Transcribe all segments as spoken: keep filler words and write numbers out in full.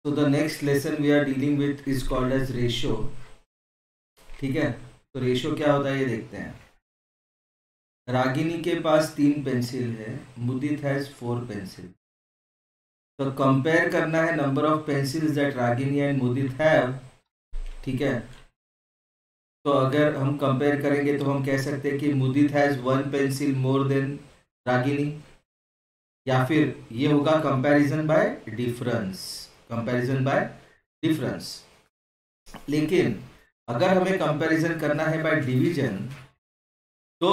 So the next lesson we are dealing with is called as ratio. ठीक है, तो ratio क्या होता है ये देखते हैं. रागिनी के पास तीन पेंसिल है, मुदित हैज फोर पेंसिल. तो कंपेयर करना है number of pencils that Ragini and Mudit have. ठीक है, तो अगर हम कंपेयर करेंगे तो हम कह सकते हैं कि Mudit has one pencil more than Ragini, या फिर ये होगा comparison by difference. Comparison by difference. लेकिन अगर हमें कंपैरिजन करना है बाय डिवीजन तो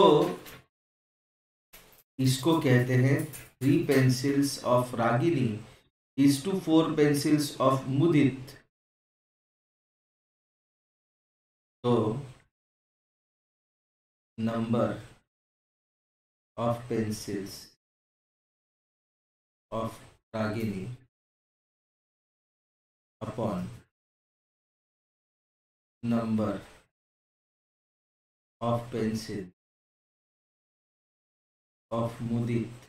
इसको कहते हैं three pencils of Ragini is to four pencils of Mudit. तो number of pencils of Ragini upon number of pencil of Mudit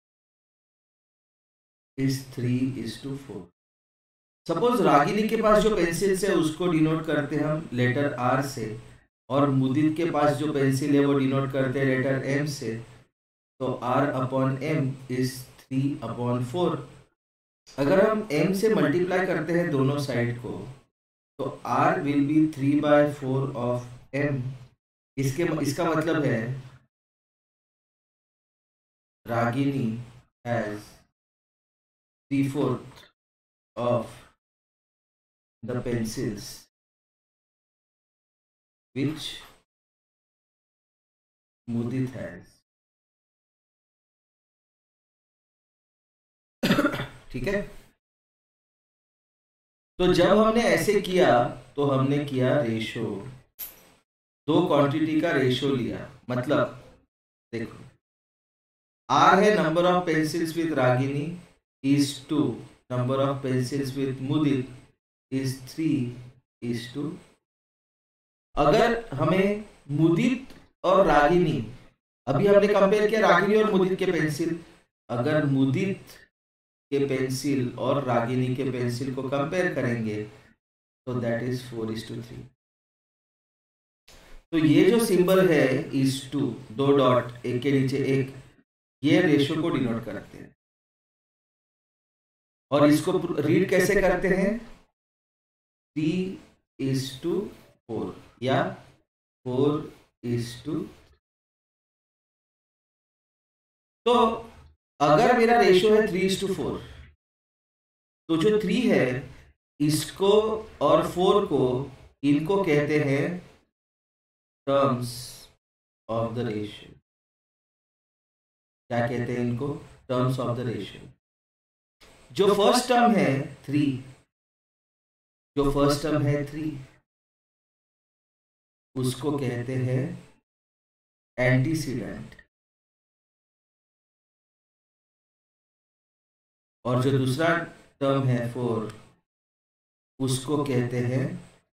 is three is to four. Suppose Ragini के पास जो पेंसिल्स है उसको डिनोट करते हैं हम लेटर आर से, और मुदित के पास जो पेंसिल है वो डिनोट करते हैं लेटर एम से. तो R upon M is three upon four. अगर हम m से मल्टीप्लाई करते हैं दोनों साइड को तो r will be three by four of m. इसके इसका मतलब है Ragini has three fourth of the pencils which Mudit has. ठीक है, तो जब हमने ऐसे किया तो हमने किया रेशो, दो क्वांटिटी का रेशो लिया. मतलब देखो, आर है number of pencils with Ragini is to number of pencils with Mudit is three is to. अगर हमें मुदित और रागिनी, अभी हमने कंपेयर किया रागिनी और मुदित के पेंसिल, अगर मुदित के पेंसिल और रागिनी के पेंसिल को कंपेयर करेंगे तो that is four is to three. तो ये जो सिंबल है इज टू, दो डॉट एक के नीचे एक, ये रेशो को डिनोट करते हैं. और इसको रीड कैसे करते हैं, थ्री इज टू फोर या फोर इज टू. तो अगर मेरा रेशो है थ्री इज टू फोर, तो जो थ्री है इसको और फोर को, इनको कहते हैं टर्म्स ऑफ द रेशियो. क्या कहते हैं इनको, टर्म्स ऑफ द रेशियो. जो फर्स्ट टर्म है थ्री, जो फर्स्ट टर्म है थ्री उसको कहते हैं एंटीसीडेंट, और जो दूसरा टर्म है फोर उसको कहते हैं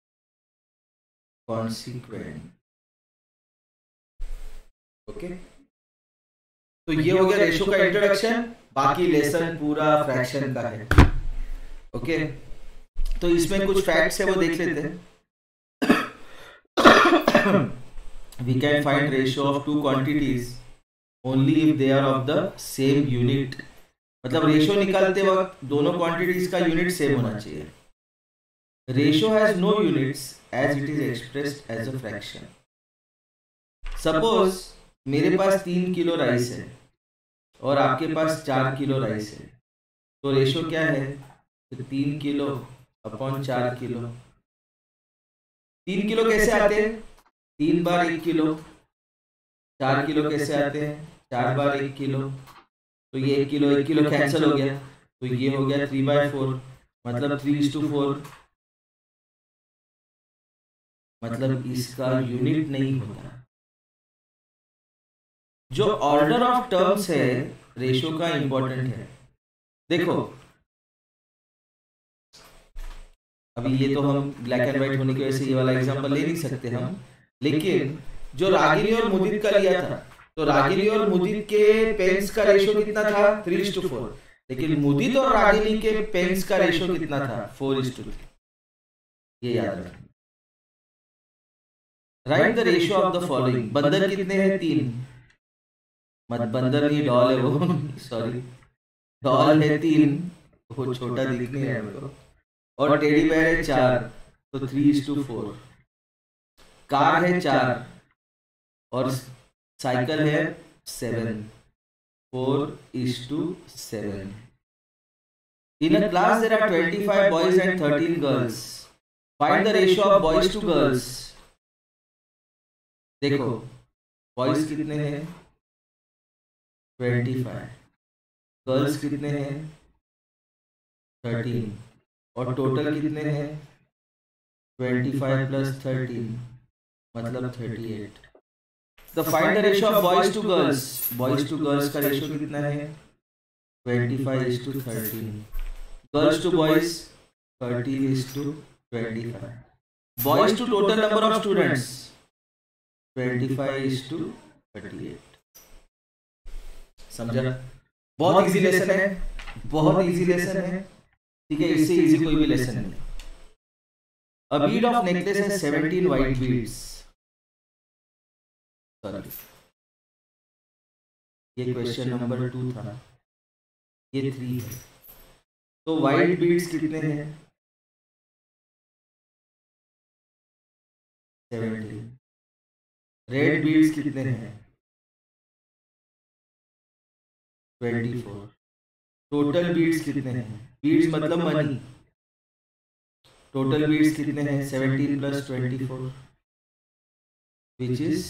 कॉन्सिक्वेंट. ओके, तो ये हो गया रेशो का इंट्रोडक्शन. बाकी लेसन पूरा फ्रैक्शन का है. ओके, तो इसमें कुछ फैक्ट्स है वो देख लेते हैं. We can find ratio of two quantities only if they are of the same unit. मतलब रेशो निकालते वक्त दोनों क्वांटिटीज का यूनिट सेम होना चाहिए. Ratio has no units as it is expressed as a fraction. Suppose मेरे पास तीन किलो राइस है और आपके पास चार किलो राइस है, तो रेशो क्या है, तो तीन किलो अपॉन चार किलो. तीन किलो कैसे आते हैं, तीन बार एक किलो. चार किलो कैसे आते हैं, चार बार एक किलो. तो ये एक किलो एक किलो कैंसिल हो गया, तो ये हो गया थ्री बाय फोर, मतलब थ्री इज टू फोर. मतलब इसका यूनिट नहीं होता. जो ऑर्डर ऑफ टर्म्स है रेशो का इंपॉर्टेंट है. देखो अभी ये तो हम ब्लैक एंड व्हाइट होने की वजह से ये वाला एग्जांपल ले नहीं सकते हम, लेकिन जो रागिनी और मुदित का लिया था, तो रागिनी और मुदित के पेन्स का रेशियो कितना था, थ्री इज टू फोर. लेकिन मुदित और रागिनी के पेन्स का रेशो कितना था? फोर इज टू थ्री, ये याद रखना। Write the ratio of the following. बंदर कितने हैं? तीन। मत बंदर नहीं, डॉल है वो, सॉरी, डॉल है तीन, वो छोटा दिखने है मेरे को। और टेडी बेयर है चार, तो three is to four. Car है चार और साइकिल है seven, four is to seven. In a class there are twenty-five boys and thirteen girls. Find the ratio of boys to girls. देखो boys कितने हैं? twenty-five. गर्ल्स कितने हैं? thirteen. और टोटल कितने हैं? twenty-five plus thirteen मतलब thirty-eight. तो find the ratio of boys to girls. Boys to girls का रेशियो कितना है? twenty-five is to thirteen. Girls to boys thirteen is to twenty-five. Boys to total number of students twenty-five is to thirty-eight. समझा? बहुत easy lesson है, बहुत easy lesson है, ठीक है, इससे इजी कोई भी लेसन नहीं। A bead of necklace has seventeen white beads. Sorry, ये क्वेश्चन नंबर टू था, ये थ्री है। तो व्हाइट बीड्स कितने हैं? सेवेंटीन। रेड बीड्स कितने हैं? Twenty four. टोटल बीड्स कितने हैं? बीड्स मतलब मनी। टोटल बीड्स कितने हैं? Seventeen plus twenty four which is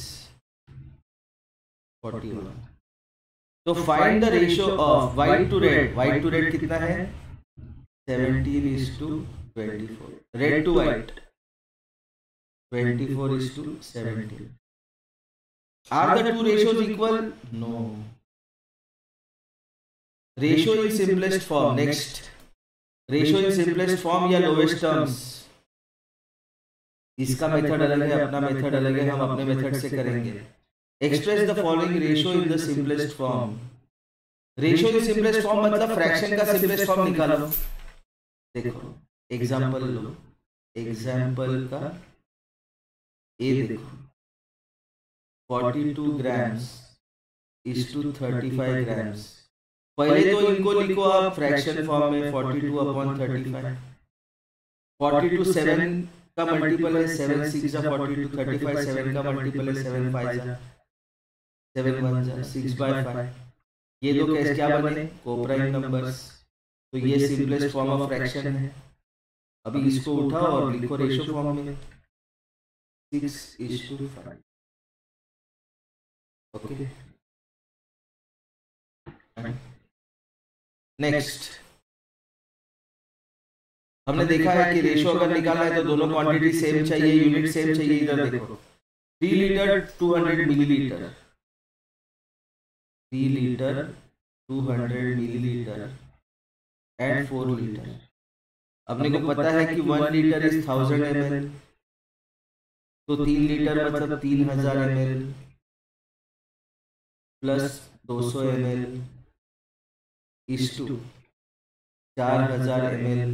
forty one. तो find the ratio of white to red. White to red कितना है? seventeen is to twenty-four. Red to white twenty-four is to seventeen. Are the two ratios equal? No. Ratio in simplest form. Next, ratio in simplest form या lowest terms. इसका method अलग है, अपना method अलग है, हम अपने मेथड से करेंगे। Express the following ratio in the simplest form. Ratio in simplest form मतलब फ्रैक्शन का simplest form निकालो। देखो एग्जाम्पल लो, एग्जाम्पल का ए देखो, forty-two grams is to thirty-five grams. पहले तो इनको लिखो आप फ्रैक्शन फॉर्म में, forty-two upon thirty-five। forty-two seven का मल्टीपल है, सेवन सिक्स जा forty-two, thirty-five सेवन का मल्टीपल है, सेवन फाइव जा, सेवन वन जा सिक्स बाय फाइव। ये दो कैसे क्या बने? Coprime numbers. तो ये सिंपलेस्ट फॉर्म ऑफ फ्रैक्शन है। अभी इसको उठाओ और लिखो रेशियो फॉर्म में, six is to five. Okay, next हमने देखा है कि रेशियो अगर निकालना है तो दोनों क्वांटिटी सेम चाहिए, यूनिट सेम चाहिए। इधर देखो three litre two hundred millilitre, three litre two hundred millilitre and four litre. अपने को पता है कि one litre is thousand M L, तो तीन लीटर मतलब तीन हजार एम एल प्लस दो सौ एम एल इज टू चार हजार एम एल।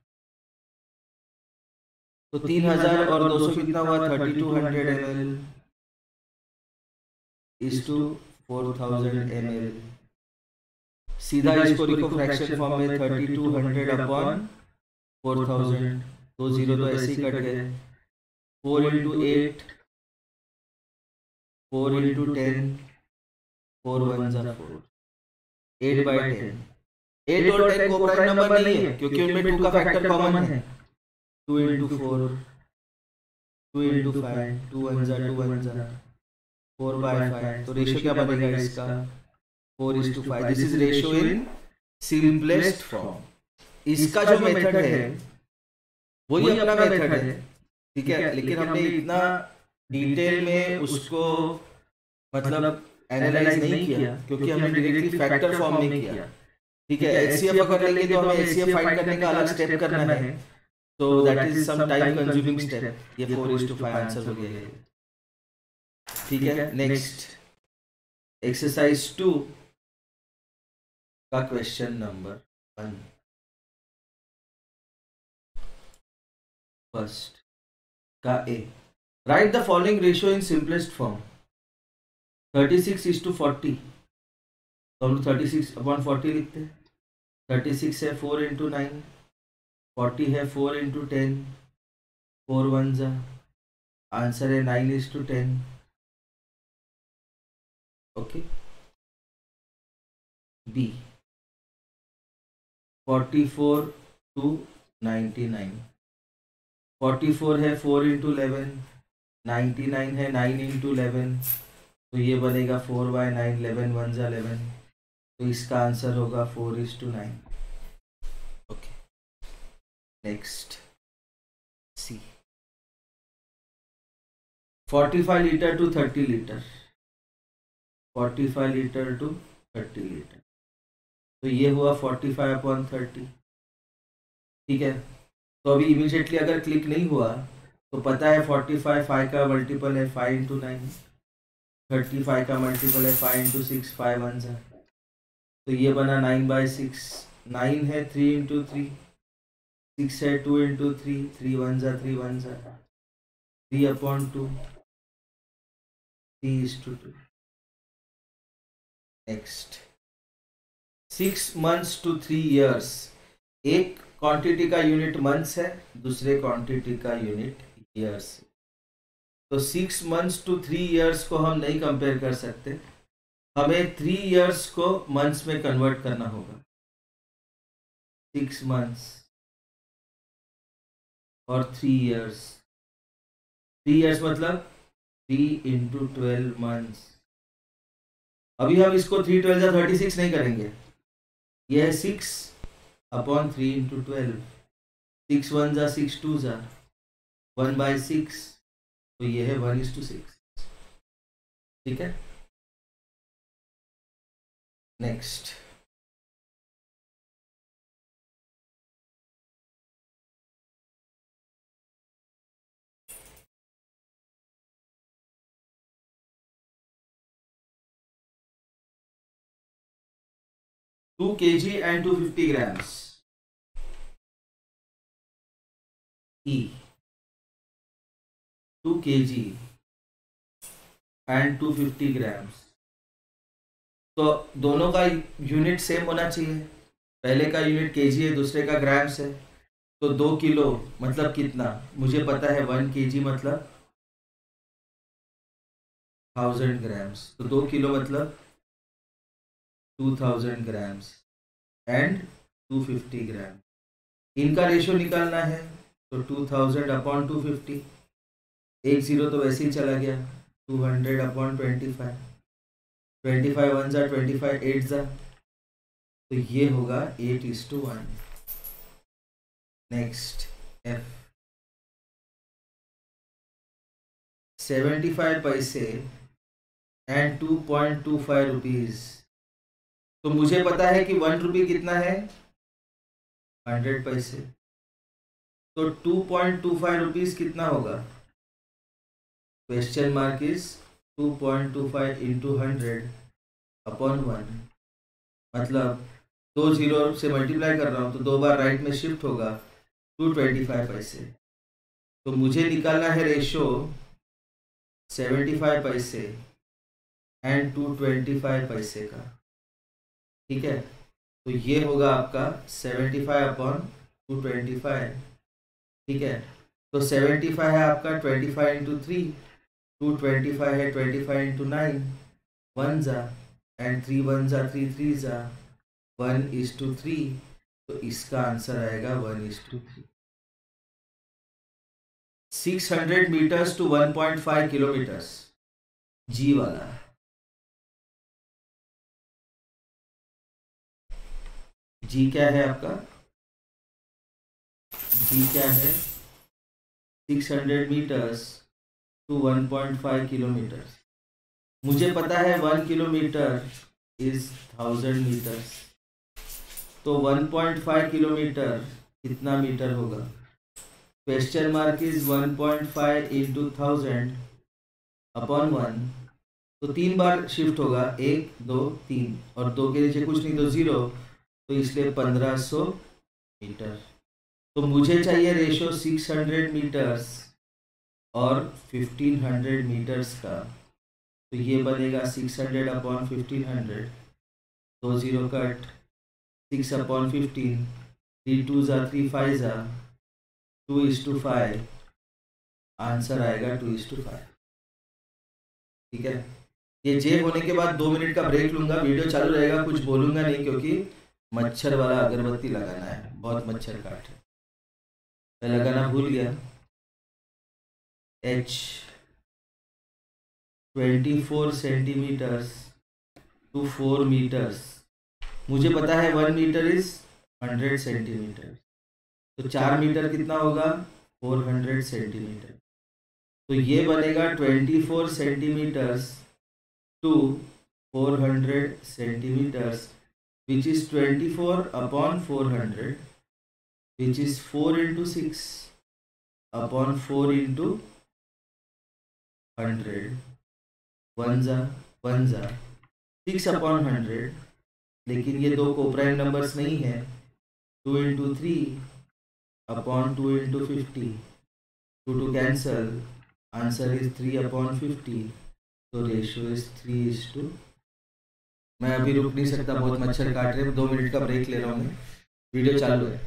तो तीन हजार और दो सौ कितना हुआ? Thirty two hundred M L is to four thousand M L. सीधा इसको लिखो फ्रैक्शन फॉर्म में, thirty two hundred upon four thousand, दो जीरो तो ऐसे ही कट गए। Four into eight, four into ten, four one जा four, eight by ten. Eight और टेन कोप्राइम नंबर नहीं है क्योंकि उनमें टू का फैक्टर कॉमन है। Two into four, two into five, two one जा टू वन जा, फोर बाय फाइव। तो रेशियो क्या बनेगा इसका? Four is to five. This is ratio in simplest form. इसका जो मेथड है वही अपना मेथड है, ठीक है, लेकिन हमने इतना डिटेल में उसको मतलब एनालाइज नहीं किया क्योंकि हमने डायरेक्टली फैक्टर फॉर्म में किया, ठीक है। एचसीएफ अगर लेंगे तो हमें एचसीएफ फाइंड करने का अलग स्टेप करना है, तो that is some time consuming step. ये four is to five answer हो गया, ठीक है। नेक्स्ट एक्सरसाइज टू, का क्वेश्चन नंबर वन। फर्स्ट का A, write the following ratio in simplest form. Thirty six is to forty, तो हम लोग थर्टी सिक्स अपॉन फोर्टी लिखते हैं। थर्टी सिक्स है फोर इंटू नाइन, फोर्टी है four into ten, four one जा, answer है nine is to ten. Okay, B, forty four to ninety nine, forty four है four into eleven, ninety nine है nine into eleven, तो ये बनेगा four by nine, eleven one जा eleven, तो इसका आंसर होगा four is to nine. Okay, next C, forty five litre to thirty litre, forty five litre to thirty litre, तो ये हुआ फोर्टी फाइव अपॉन थर्टी। ठीक है, तो अभी इमीडिएटली अगर क्लिक नहीं हुआ तो पता है फोर्टी फाइव, फाइव का मल्टीपल है five into nine, thirty five का मल्टीपल है five into six, five one जा, तो ये बना नाइन बाई सिक्स। नाइन है थ्री इंटू थ्री, सिक्स है two into three, three one जा थ्री वन जा, three upon two, three is to two. Next, six months to three years, एक quantity का यूनिट मंथ्स है, दूसरे क्वांटिटी का यूनिट ईयर्स। तो six months to three years को हम नहीं कंपेयर कर सकते, हमें थ्री इयर्स को मंथ्स में कन्वर्ट करना होगा। सिक्स मंथ्स और थ्री इयर्स, थ्री इयर्स मतलब थ्री इंटू ट्वेल्व मंथ्स। अभी हम इसको थ्री ट्वेल्व या थर्टी सिक्स नहीं करेंगे, यह है six upon three into twelve, six one जा सिक्स टू जा, वन बाई सिक्स, तो ये है वन इज टू सिक्स। ठीक है, next, two K G and two fifty grams, E, two K G and two fifty grams, तो दोनों का यूनिट सेम होना चाहिए। पहले का यूनिट केजी है, दूसरे का ग्राम्स है, तो दो किलो मतलब कितना, मुझे पता है वन केजी मतलब थाउजेंड ग्राम्स, तो दो किलो मतलब two thousand grams and two fifty gram. इनका रेशियो निकालना है, तो two thousand upon two fifty, एक जीरो तो वैसे ही चला गया, two hundred upon twenty five, twenty five one जा ट्वेंटी फाइव, एट जा, तो ये होगा eight is to one. Next, F, seventy five पैसे and two point two five rupees, तो मुझे पता है कि वन रुपी कितना है, हंड्रेड पैसे, तो two point two five rupees कितना होगा, question mark is to point two five into hundred upon one, मतलब दो जीरो से मल्टीप्लाई कर रहा हूँ तो दो बार राइट में शिफ्ट होगा, टू ट्वेंटी फाइव पैसे। तो मुझे निकालना है रेशो सेवेंटी फाइव पैसे एंड टू ट्वेंटी फाइव पैसे का। ठीक है, तो ये होगा आपका seventy five upon two twenty five. ठीक है, तो सेवेंटी फाइव है आपका twenty five into three, two twenty five है twenty five into nine, one जा, एंड थ्री वन जा थ्री थ्री जा, वन इज टू थ्री, तो इसका आंसर आएगा one is to three. Six hundred meters to one point five kilometers, G वाला। G क्या है आपका, जी क्या है, six hundred meters to one point five kilometer. मुझे पता है one kilometer is thousand meters, तो वन पॉइंट फाइव किलोमीटर कितना मीटर होगा, question mark is one point five into thousand upon one, तो तीन बार शिफ्ट होगा, एक दो तीन, और दो के नीचे कुछ नहीं तो जीरो, तो इसलिए पंद्रह सौ मीटर। तो मुझे चाहिए रेशो सिक्स हंड्रेड मीटर्स और फिफ्टीन हंड्रेड मीटर्स का। तो ये बनेगा six hundred upon fifteen hundred, दो zero cut, six upon fifteen, three two ज़ा थ्री फाइव ज़ा two is to five, answer आएगा टू इज टू फाइव। ठीक है, ये जे होने के बाद दो मिनट का ब्रेक लूंगा, वीडियो चालू रहेगा, कुछ बोलूंगा नहीं क्योंकि मच्छर वाला अगरबत्ती लगाना है, बहुत मच्छर काट है, मैं लगाना भूल गया। H twenty four centimeters to four meters, मुझे पता है one meter is hundred centimeter, तो चार मीटर कितना होगा, फोर हंड्रेड सेंटीमीटर। तो ये बनेगा twenty four centimeters to four hundred centimeters, which is twenty four upon four hundred, which is four into six upon four into hundred, one जा one जा six upon hundred, लेकिन ये दो coprime numbers नहीं है, two into three upon two into fifty, two two cancel, answer is three upon fifty, तो ratio is three is to. मैं अभी रुक नहीं सकता, बहुत मच्छर काट रहे हैं, दो मिनट का ब्रेक ले रहा हूँ मैं, वीडियो चालू है।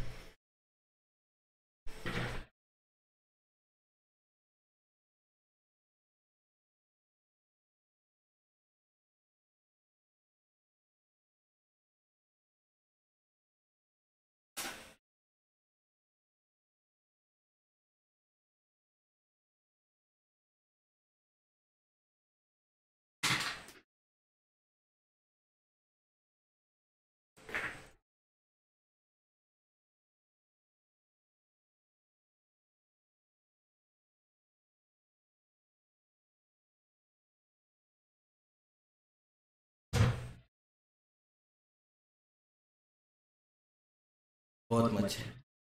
बहुत मच्छर,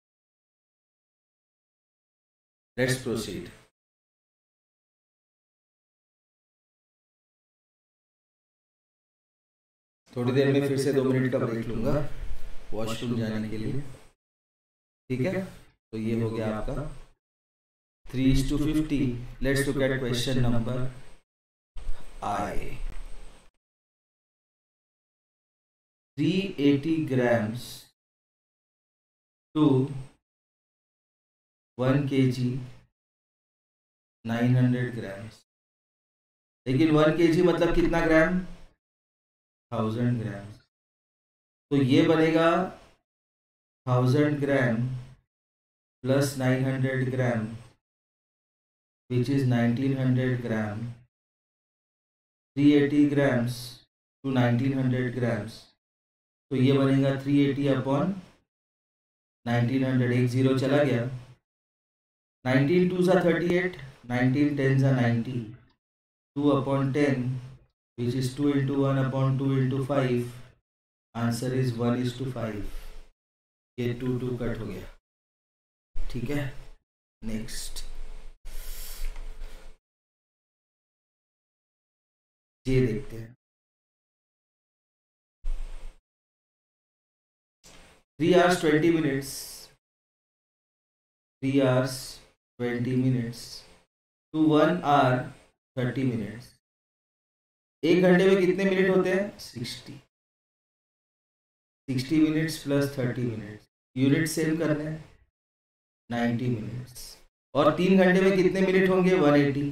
लेट्स प्रोसीड। थोड़ी देर में फिर से दो मिनट का ब्रेक लूंगा वॉशरूम जाने के लिए, ठीक है। तो ये हो गया आपका three is to fifty. Let's look at question number I. Three eighty grams to one के जी नाइन हंड्रेड ग्राम्स, लेकिन वन के जी मतलब कितना ग्राम, थाउजेंड ग्राम। तो ये बनेगा thousand gram plus nine hundred gram, which is nineteen hundred gram, three eighty grams to nineteen hundred grams. तो ये बनेगा three eighty upon nineteen hundred, एक जीरो चला गया, नाइनटीन टू ज़ा थर्टी एट, नाइनटीन टेन ज़ा ninety, two upon ten which is two into one upon two into five, answer is one is to five, ये two two cut हो गया, ठीक है। नेक्स्ट ये देखते हैं, three hours twenty minutes, three hours twenty minutes to one hour thirty minutes. एक घंटे में कितने मिनट होते हैं, sixty, sixty minutes plus thirty minutes, unit same करना है, नाइन्टी मिनट्स। और तीन घंटे में कितने मिनट होंगे, one eighty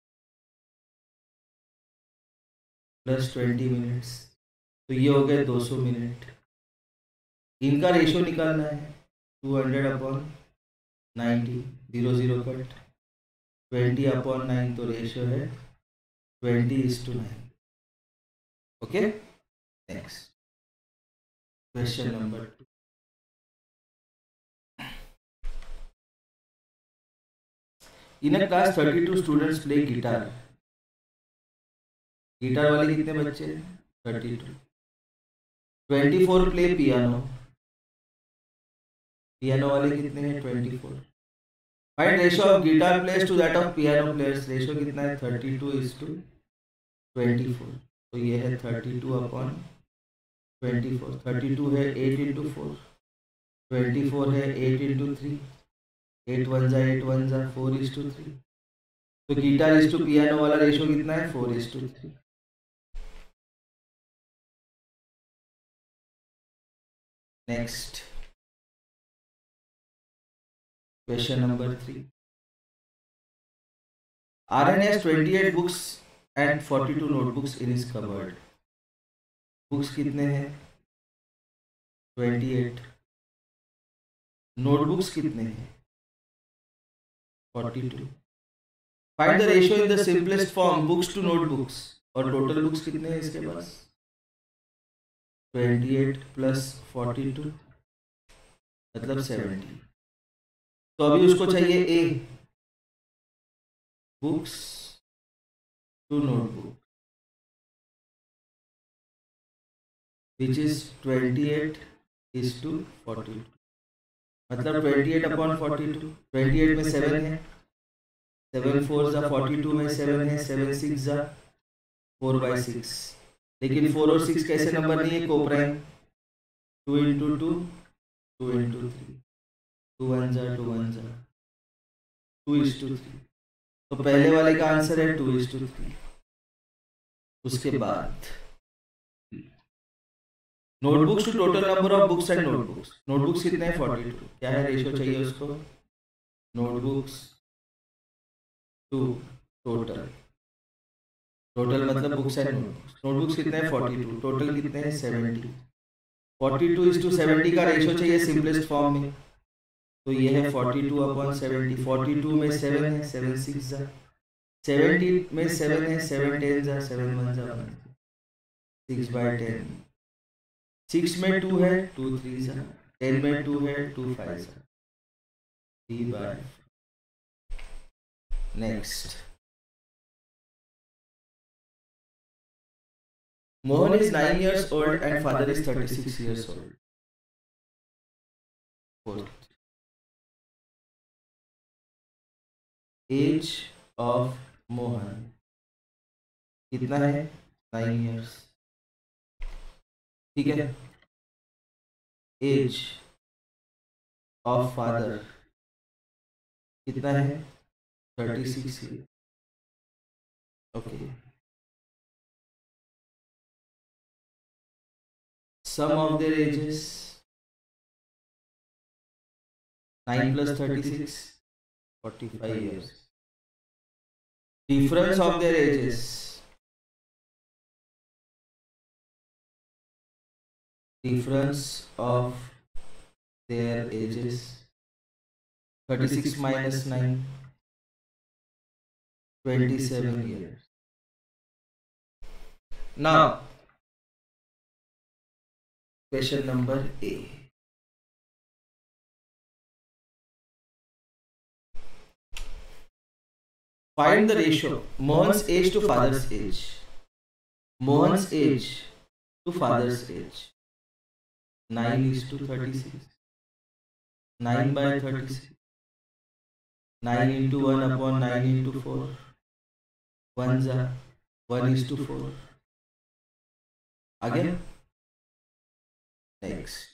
plus twenty minutes, तो ये हो गए दो सौ मिनट। इनका रेशो निकालना है, two hundred upon ninety, zero zero cut, twenty upon nine, तो रेशो है twenty is to nine. Okay, next question number two. In a class thirty two students play guitar, guitar वाले कितने बच्चे हैं, thirty two, twenty four play piano, piano वाले कितने हैं, twenty four. Find ratio of guitar players to that of piano players, ratio कितना है, thirty two is to twenty four, तो ये है thirty two upon twenty four, thirty two है eight into four, twenty four है eight into three, eight one जा eight one जा four is to three. तो गिटार इज टू पियानो वाला ratio कितना है? Four is to three. Next question number three. Aryan has twenty-eight books and forty-two notebooks in his cupboard. Books कितने हैं? अट्ठाईस। Notebooks कितने हैं? बयालीस। Find the ratio in the simplest form books to notebooks. और total books कितने हैं इसके पास? अट्ठाईस प्लस बयालीस मतलब सत्तर। तो अभी उसको चाहिए ए, books to notebook, which is twenty-eight is to forty-two, मतलब twenty-eight upon forty-two, twenty-eight में सेवन है, सेवन फोर जा forty-two में सेवन है, सेवन सिक्स जा फोर बाई सिक्स। लेकिन फोर और सिक्स कैसे नंबर नहीं है? Coprime. Two into two, two into three, two one जा टू वन जा टू इज टू थ्री। तो पहले वाले का आंसर है टू इज टू थ्री। उसके बाद notebooks to total number of books and notebooks. Notebooks कितने हैं? बयालीस। क्या है रेशियो चाहिए उसको? नोटबुक्स टू टोटल, टोटल मतलब बुक्स एंड नोटबुक्स। नोटबुक्स कितने हैं? बयालीस। टोटल कितने हैं? सत्तर। बयालीस इज टू सत्तर का रेशियो चाहिए सिंपलेस्ट फॉर्म में, तो ये है बयालीस अपॉन सत्तर। बयालीस में सेवन है, सेवन सिक्स जा, सत्तर में सेवन है, सेवन टेन जा, सेवन वन जा one, six by ten. Six में टू है, टू थ्री जा, टेन में टू है, टू फाइव जा, three by. Next, Mohan is nine years old and father is thirty-six years old. Fourth, age of Mohan कितना है? Nine years। ठीक है। एज ऑफ फादर कितना है? Thirty six. Okay. Sum of their ages, nine plus thirty six, forty five years. Difference of their ages, difference of their ages, thirty-six minus nine, twenty-seven years. Now, question number A. Find the ratio Mohan's age to father's age. Mohan's age to father's age. nine is to thirty-six. nine by thirty-six. nine into one upon nine into four. one जा, one is to four. Again. Next.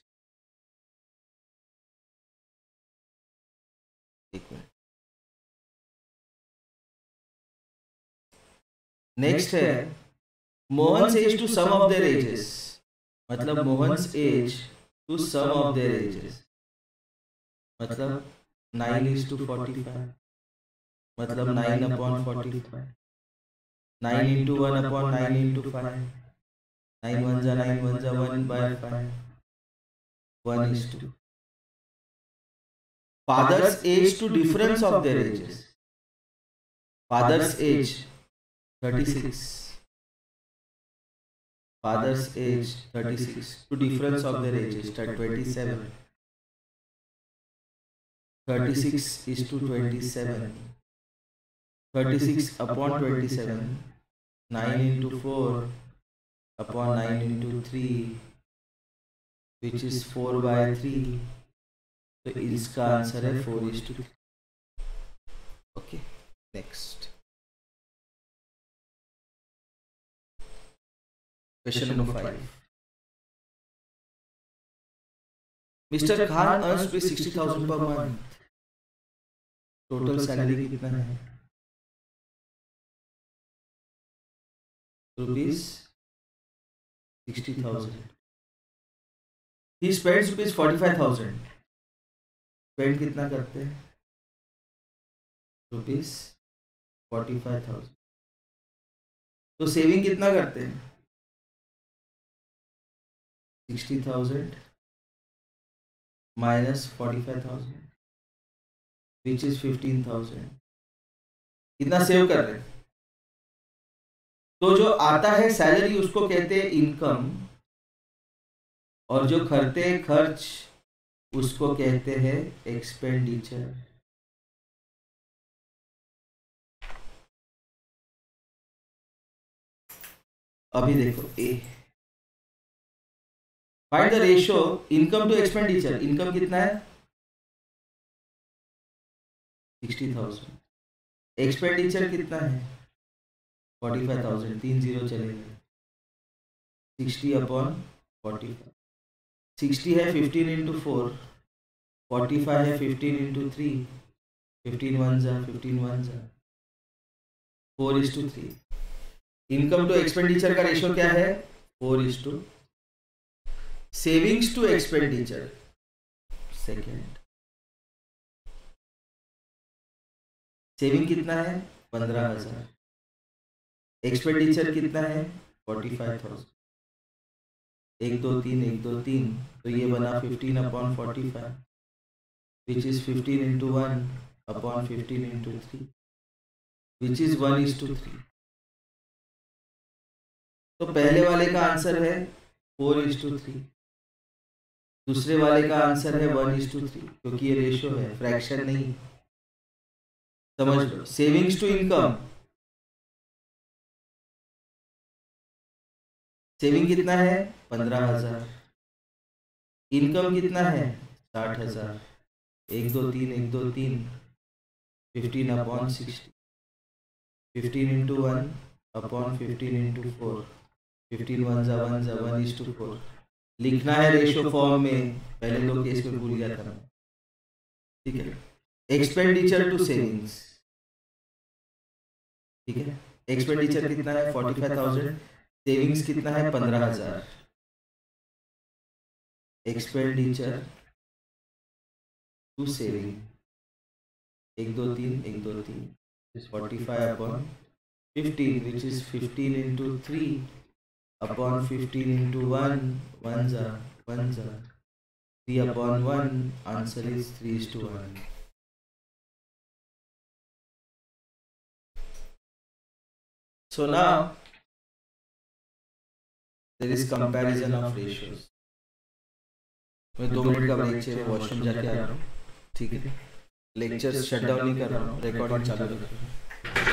Next है Mohan's age to sum of their ages, मतलब Mohan's age to sum of their ages, मतलब nine is to forty five, मतलब nine upon forty five, nine into one upon nine into five, nine one जा nine one जा one by five, one is to. Father's age to difference of their ages, father's age thirty-six, father's age thirty-six, to difference of their ages twenty-seven, thirty-six is to twenty-seven, thirty-six upon twenty-seven, nine into four upon nine into three, which is four by three, so इसका answer है four is to three. Okay, next. Question number five. Mister Khan earns rupees sixty thousand per month, total salary कितना है? Rupees sixty thousand. He spends rupees forty five thousand. Spend कितना करते हैं? Rupees forty five thousand. तो saving कितना करते हैं? Sixty thousand minus forty five thousand which is fifteen thousand. कितना सेव कर रहे हैं? तो जो आता है सैलरी उसको कहते हैं इनकम, और जो करते हैं खर्च उसको कहते हैं एक्सपेंडिचर। अभी देखो a, find the ratio income to expenditure. Income कितना है? Sixty thousand. एक्सपेंडिचर कितना है? Forty five thousand. तीन जीरो चले गए। Sixty upon forty five. Sixty है fifteen into four, forty five है fifteen into three, fifteen one जा फिफ्टीन वन जा four is to three. Income to expenditure का रेशियो क्या है? Four is to. Savings to expenditure second. Saving कितना है? पंद्रह हजार। एक्सपेंडिचर कितना है? Forty five thousand. एक दो तीन एक दो तीन, तो ये बना fifteen upon forty five which is fifteen into one upon fifteen into three which is one is to three. तो पहले वाले का आंसर है फोर इज टू थ्री, दूसरे वाले का आंसर है वन इज टू थ्री, क्योंकि ये रेशियो है, फ्रैक्शन नहीं। समझ लो। सेविंग्स टू इनकम, सेविंग कितना है? पंद्रह हजार। इनकम कितना है? साठ हजार। एक दो तीन एक दो तीन, fifteen upon sixty, fifteen into one upon fifteen into four, fifteen one जा वन जा वन इज टू फोर। लिखना है रेशियो फॉर्म में, पहले दो केस में भूल गया था मैं, ठीक है। एक्सपेंडिचर टू सेविंग्स, ठीक है। एक्सपेंडिचर कितना है? Forty five thousand. सेविंग्स कितना है? पंद्रह हजार। एक्सपेंडिचर टू सेविंग, एक दो तीन एक दो तीन, forty five upon fifteen which is fifteen into three upon fifteen into one, one जा वन जा, three upon one, answer is three is to one. So now there is comparison of ratios. मैं दो minute का break चाहिए, washroom जाके आ रहा हूँ, ठीक है। लेक्चर शट डाउन नहीं कर रहा हूँ, रिकॉर्डिंग चालू रख रहा हूँ।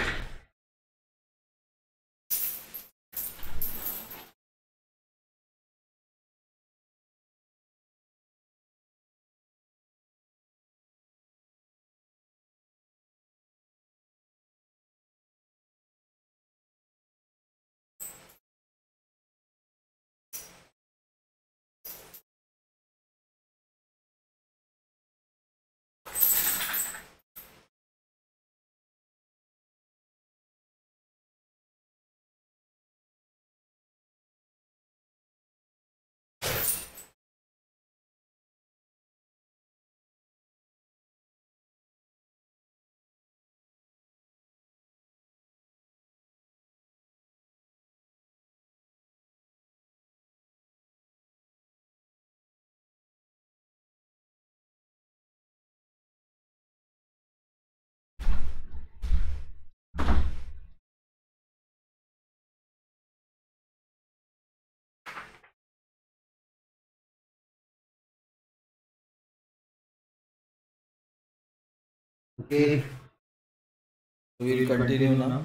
Okay, we will continue now.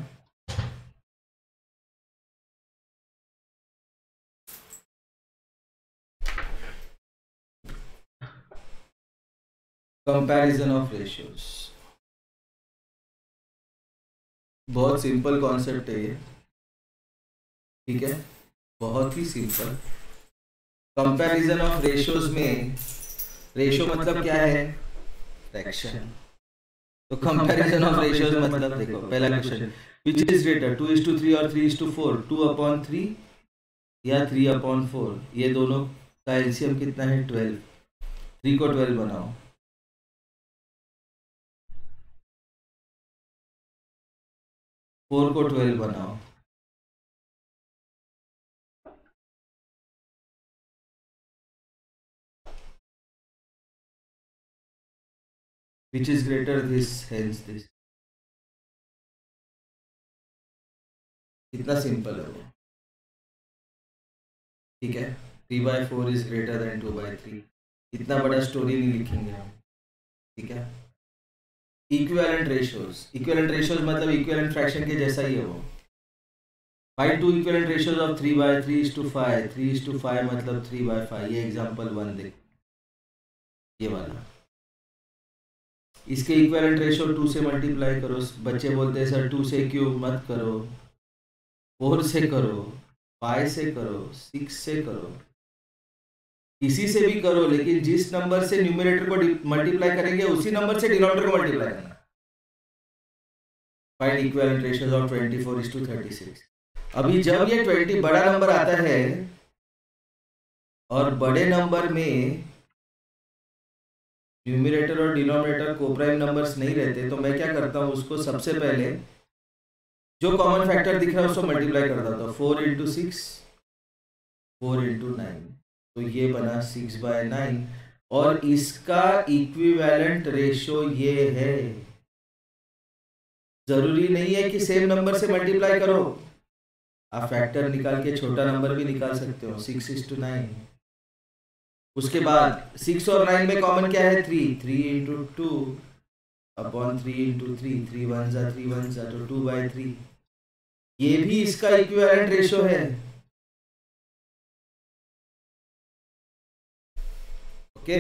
Comparison of ratios. बहुत सिंपल कॉन्सेप्ट है ये, ठीक है, बहुत ही सिंपल। कंपैरिजन ऑफ रेशियोज में रेशो मतलब क्या है? फ्रैक्शन। तो कंपैरिजन ऑफ रेशियोज मतलब देखो, पहला question, which is greater, two is to three और three is to four, two upon three या थ्री अपॉन फोर? ये दोनों का एलसीएम कितना है? ट्वेल्व। थ्री को ट्वेल्व बनाओ। फोर को ट्वेल्व बनाओ। Which is greater this, hence this? कितना सिंपल है वो, ठीक है। Three by four is greater than two by three. इतना बड़ा स्टोरी नहीं लिखेंगे हम, ठीक है। इक्विवेलेंट रेशियोज, इक्विवेलेंट रेशियोज मतलब इक्विवेलेंट फ्रैक्शन के जैसा ही है वो। Find two equivalent ratios of three by three is to five, three is to five मतलब थ्री बाई फाइव। ये एग्जाम्पल वन देख, ये वाला। इसके इक्विवेलेंट रेशियो टू से मल्टीप्लाई करो। बच्चे बोलते हैं सर टू से क्यों मत करो, फोर से करो, फाइव से करो, सिक्स से करो, किसी से भी करो, लेकिन जिस नंबर से न्यूमरेटर को मल्टीप्लाई करेंगे उसी नंबर से डिनोमिनेटर को मल्टीप्लाई करना। Find equivalent ratios of twenty four is to thirty six. अभी जब ये ट्वेंटी बड़ा नंबर आता है और बड़े नंबर में न्यूमरेटर और डिनोमिनेटर कोप्राइम नंबर्स नहीं रहते, तो मैं क्या करता हूँ, उसको सबसे पहले जो कॉमन फैक्टर दिख रहा है उसको मल्टीप्लाई कर देता हूँ। Four into six, four into nine, तो ये बना सिक्स बाय नाइन। और इसका इक्विवेलेंट रेशियो ये है। जरूरी नहीं है कि सेम नंबर से मल्टीप्लाई करो, आप फैक्टर निकाल के छोटा नंबर भी निकाल सकते हो। Six is to nine. उसके बाद सिक्स और नाइन में कॉमन क्या है? Three. Three into two upon three into three, three one जा थ्री वन जा तो टू बाई थ्री। ये भी इसका इक्विवेलेंट रेशियो है, ओके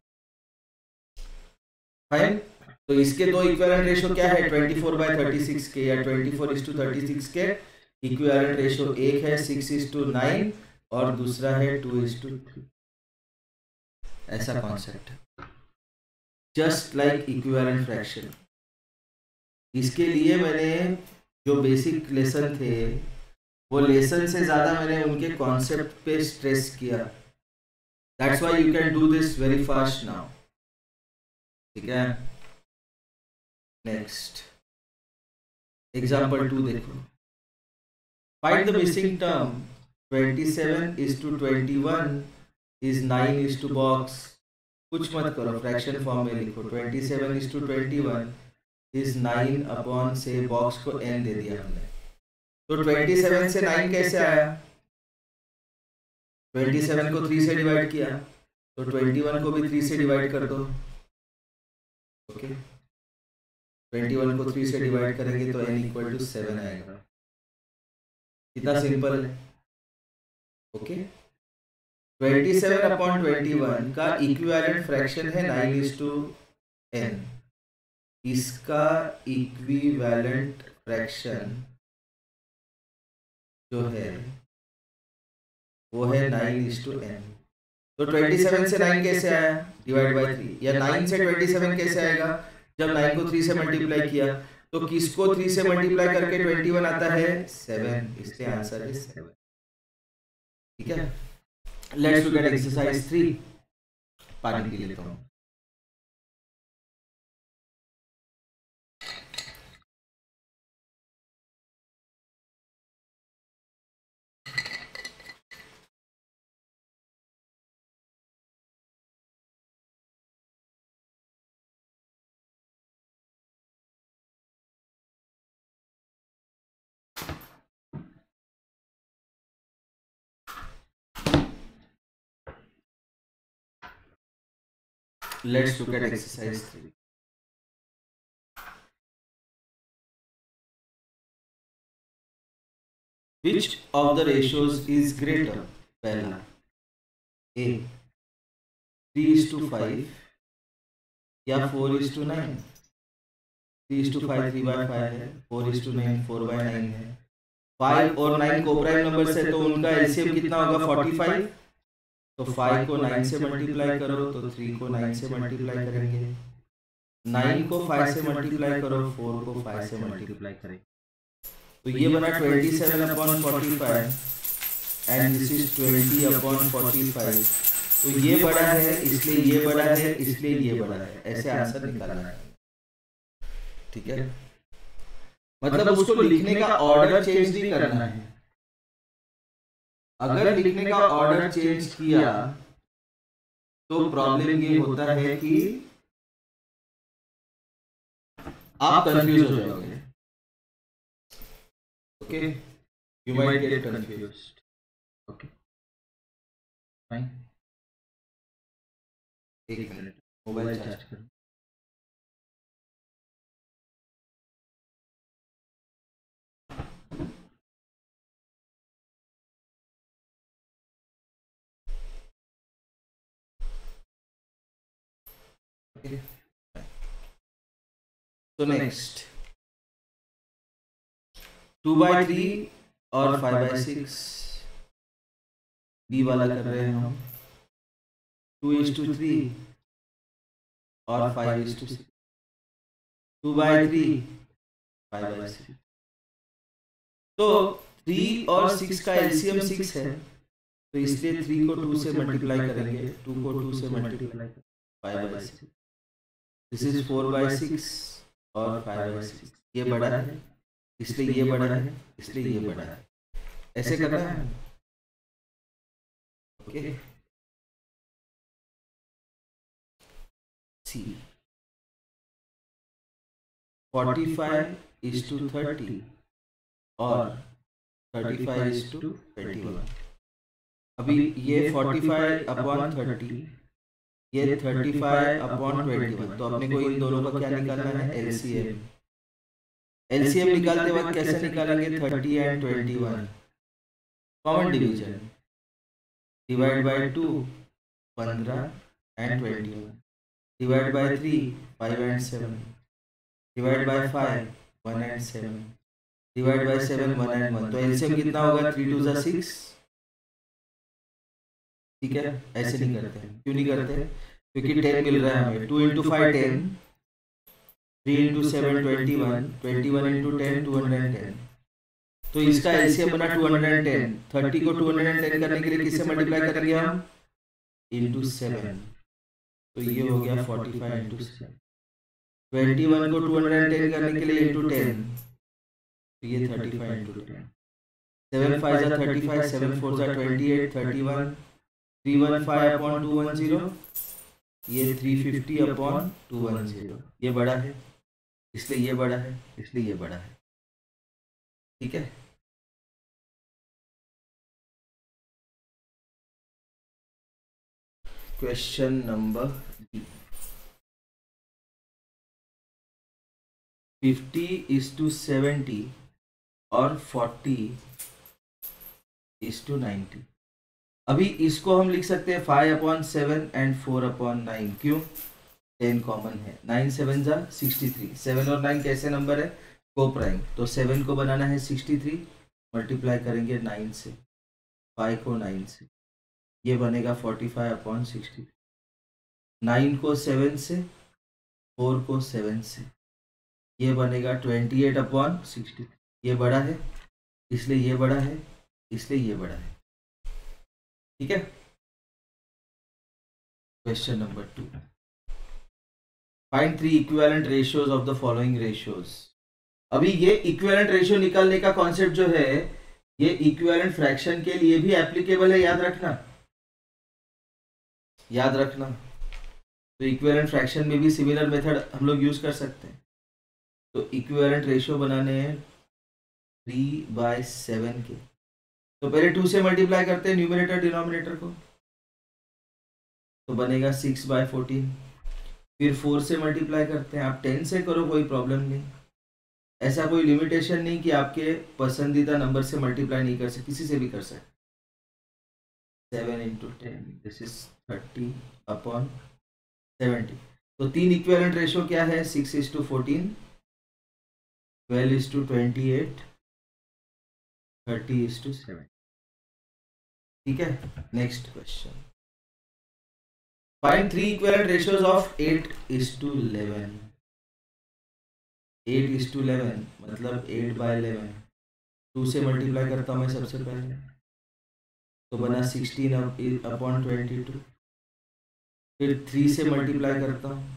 फाइन। तो इसके दो इक्विवेलेंट रेशियो क्या है? Twenty four by thirty six के या twenty four is to thirty six के इक्विवेलेंट रेशियो एक है सिक्स इज टू नाइन और दूसरा है टू इज टू थ्री। ऐसा concept, just like equivalent fraction. इसके लिए मैंने जो बेसिक लेसन थे वो लेसन से ज्यादा मैंने उनके कॉन्सेप्ट पे स्ट्रेस किया। That's why you can do this very fast now, ठीक है। नेक्स्ट एग्जांपल टू देखो। Find the missing term twenty seven is to twenty one is nine is to box. कुछ मत करो, फ्रैक्शन फॉर्म में लिखो। Twenty seven is to twenty one is nine upon से box को n दे दिया हमने। तो ट्वेंटी सेवन से नाइन कैसे आया? ट्वेंटी सेवन को थ्री से डिवाइड किया, तो ट्वेंटी वन को भी थ्री से डिवाइड कर दो, ओके। ट्वेंटी वन को थ्री से डिवाइड करेंगे तो n इक्वल टू सेवन आएगा। कितना सिंपल है, okay. Twenty seven upon twenty one का इक्विवेलेंट फ्रैक्शन है नाइन इज टू n। इसका इक्विवेलेंट फ्रैक्शन जो है वो है नाइन इज टू n। तो ट्वेंटी सेवन से नाइन कैसे आया? Divide by three. या नाइन से ट्वेंटी सेवन कैसे आएगा? जब नाइन को थ्री से मल्टीप्लाई किया, तो किसको थ्री से मल्टीप्लाई करके ट्वेंटी वन आता है? सेवन। इसलिए आंसर है सेवन, ठीक है। Let's look at exercise three. पानी पी लेता हूँ। Let's look at exercise three. Which of the ratios is greater? पहला A three is to five या four is to nine. Three is to five three by five है, four is to nine four by nine है। Five और nine coprime numbers है, तो उनका LCM कितना होगा? Forty five. तो फाइव को नाइन से मल्टीप्लाई करो तो थ्री को नाइन से मल्टीप्लाई करेंगे, नाइन को फाइव से मल्टीप्लाई करो, फोर को फाइव से मल्टीप्लाई करेंगे, तो ये बना twenty seven upon forty five and this is twenty upon forty five. तो ये बड़ा है इसलिए ये बड़ा है इसलिए ये बड़ा है, ऐसे आंसर निकालना है। ठीक है, मतलब उसको लिखने का ऑर्डर चेंज नहीं करना है। अगर लिखने का ऑर्डर चेंज किया तो प्रॉब्लम ये होता है कि आप कंफ्यूज हो जाओगे। Okay, you might get confused. Okay fine, एक मिनट मोबाइल चार्ज करो। तो नेक्स्ट टू बाई थ्री और फाइव बाई सिक्स बी वाला कर रहे हैं हम। टू इज टू थ्री और five is to six, two by three five by six. तो थ्री और सिक्स का एलसीएम सिक्स है, तो इसलिए थ्री को टू से मल्टीप्लाई करेंगे, टू को टू से multiply five by six, this is four by six और फाइव बाई सिक्स। ये बड़ा है इसलिए ये बड़ा है इसलिए ये बड़ा है, ऐसे करना है। Okay see forty five is to thirty और thirty five is to twenty one. अभी ये फोर्टी फाइव अपॉन थर्टी, ये thirty five upon twenty one, तो अपने को इन दोनों का क्या निकालना है, एलसीएम। एलसीएम निकालते वक्त कैसे निकालेंगे, thirty and twenty one common division, divide by two पंद्रह and twenty one, divide by three five and seven, divide by five one and seven, divide by seven one and one. तो LCM कितना होगा, three to जा six. ठीक है, ऐसे नहीं करते। क्यों नहीं करते, क्योंकि टेन मिल रहा है हमें। Two into five ten, three into seven twenty one, twenty one into ten two hundred and ten. तो इसका एलसीएम बना two hundred and ten. Thirty को टू हंड्रेड एंड टेन करने के लिए किससे मल्टीप्लाई करेंगे हम, इंटू सेवन। तो ये हो गया forty five into seven. Twenty one को टू हंड्रेड एंड टेन करने के लिए इंटू टेन, तो ये thirty five into ten. Seven five जा थर्टी फाइव, सेवन फोर जा twenty eight, thirty one, three one five upon two one zero, ये three fifty upon two one zero. ये बड़ा है इसलिए ये बड़ा है इसलिए ये बड़ा है। ठीक है, question number B, fifty is to seventy और फोर्टी इज टू नाइन्टी। अभी इसको हम लिख सकते हैं five upon seven and four upon nine. क्यों, टेन कॉमन है, नाइन सेवन जा सिक्सटी थ्री। सेवन और नाइन कैसे नंबर है, को प्राइम। तो सेवन को बनाना है सिक्सटी थ्री, मल्टीप्लाई करेंगे नाइन से, फाइव को नाइन से, ये बनेगा forty five upon sixty. Nine को सेवन से, फोर को सेवन से, ये बनेगा ट्वेंटी एट अपॉन सिक्सटी। ये बड़ा है इसलिए ये बड़ा है इसलिए ये बड़ा है। ठीक है, question number two, find three equivalent ratios of the following ratios. अभी ये इक्विवेलेंट रेशियो निकालने का कॉन्सेप्ट जो है ये इक्विवेलेंट फ्रैक्शन के लिए भी एप्लीकेबल है, याद रखना याद रखना। तो इक्विवेलेंट फ्रैक्शन में भी सिमिलर मेथड हम लोग यूज कर सकते हैं। तो इक्विवेलेंट रेशियो बनाने हैं थ्री बाय सेवन के, तो पहले टू से मल्टीप्लाई करते हैं न्यूमरेटर डिनोमिनेटर को, तो बनेगा सिक्स बाय फोर्टीन। फिर फोर से मल्टीप्लाई करते हैं, आप टेन से करो कोई प्रॉब्लम नहीं, ऐसा कोई लिमिटेशन नहीं कि आपके पसंदीदा नंबर से मल्टीप्लाई नहीं कर सकते, किसी से भी कर सकते। Seven into ten, this is thirty upon seventy. तो तीन इक्विवेलेंट रेशियो क्या है, six is to fourteen, twelve is to twenty eight, thirty is to seven. ठीक है, next question, find three equivalent ratios of eight is to eleven. Eight is to eleven मतलब eight by eleven, two से multiply करता हूँ मैं सबसे पहले, तो बना सिक्सटीन अपॉन ट्वेंटी टू। फिर थ्री से मल्टीप्लाई करता हूँ,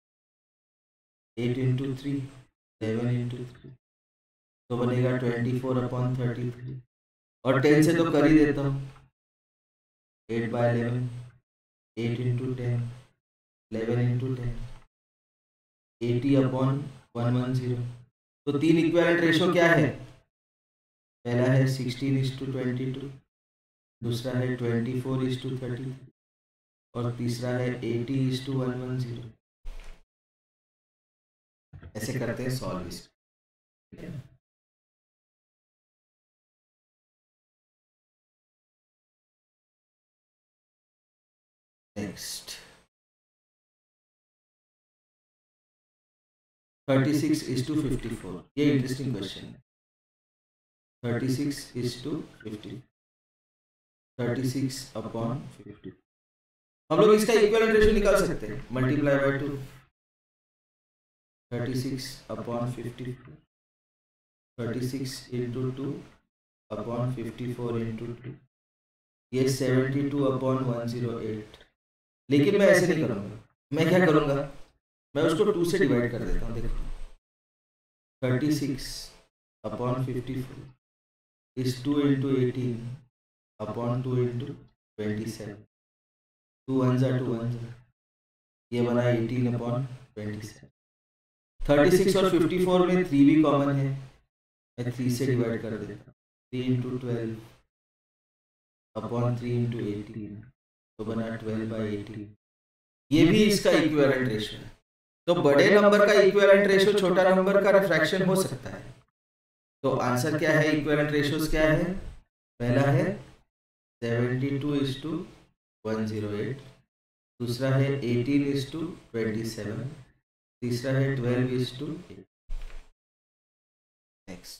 eight into three, eleven into three, तो बनेगा twenty four upon thirty three. और टेन से तो कर ही देता हूँ, eight by eleven, eight into ten, eleven into ten, eighty upon one one zero. तो तीन इक्विवेलेंट रेशो क्या है? पहला है sixteen is to twenty two, दूसरा है twenty four is to thirty, और तीसरा है eighty is to one one zero. ऐसे करते हैं सॉल्व इस, ठीक है। Next thirty six is to fifty four, ये इंटरेस्टिंग क्वेश्चन है। Thirty six is to fifty, thirty six upon fifty. हम लोग इसका इक्विवेलेंट रेशियो निकाल सकते हैं, multiply by two, thirty six upon fifty, thirty six into two upon fifty four into two, ये seventy two upon one zero eight. लेकिन मैं ऐसे नहीं करूँगा, मैं क्या करूँगा, मैं उसको टू से डिवाइड कर देता हूँ। देखो thirty six upon fifty four is to into eighteen upon two into twenty seven, two one ज़ा टू वन ज़ा, ये बना eighteen upon twenty seven. Thirty six और फिफ्टी फोर में थ्री भी कॉमन है, मैं थ्री से डिवाइड कर देता हूँ, three into twelve upon three into eighteen, तो बना ट्वेल्व बाई एटीन। ये भी इसका इक्विवेलेंट रेशियो है। तो बड़े नंबर का इक्विवेलेंट रेशियो छोटा नंबर का फ्रैक्शन हो सकता है। तो आंसर क्या है, इक्विवेलेंट रेशियोज क्या है? पहला है seventy two is to one zero eight, दूसरा है eighteen is to twenty seven, तीसरा है twelve is to eight. Next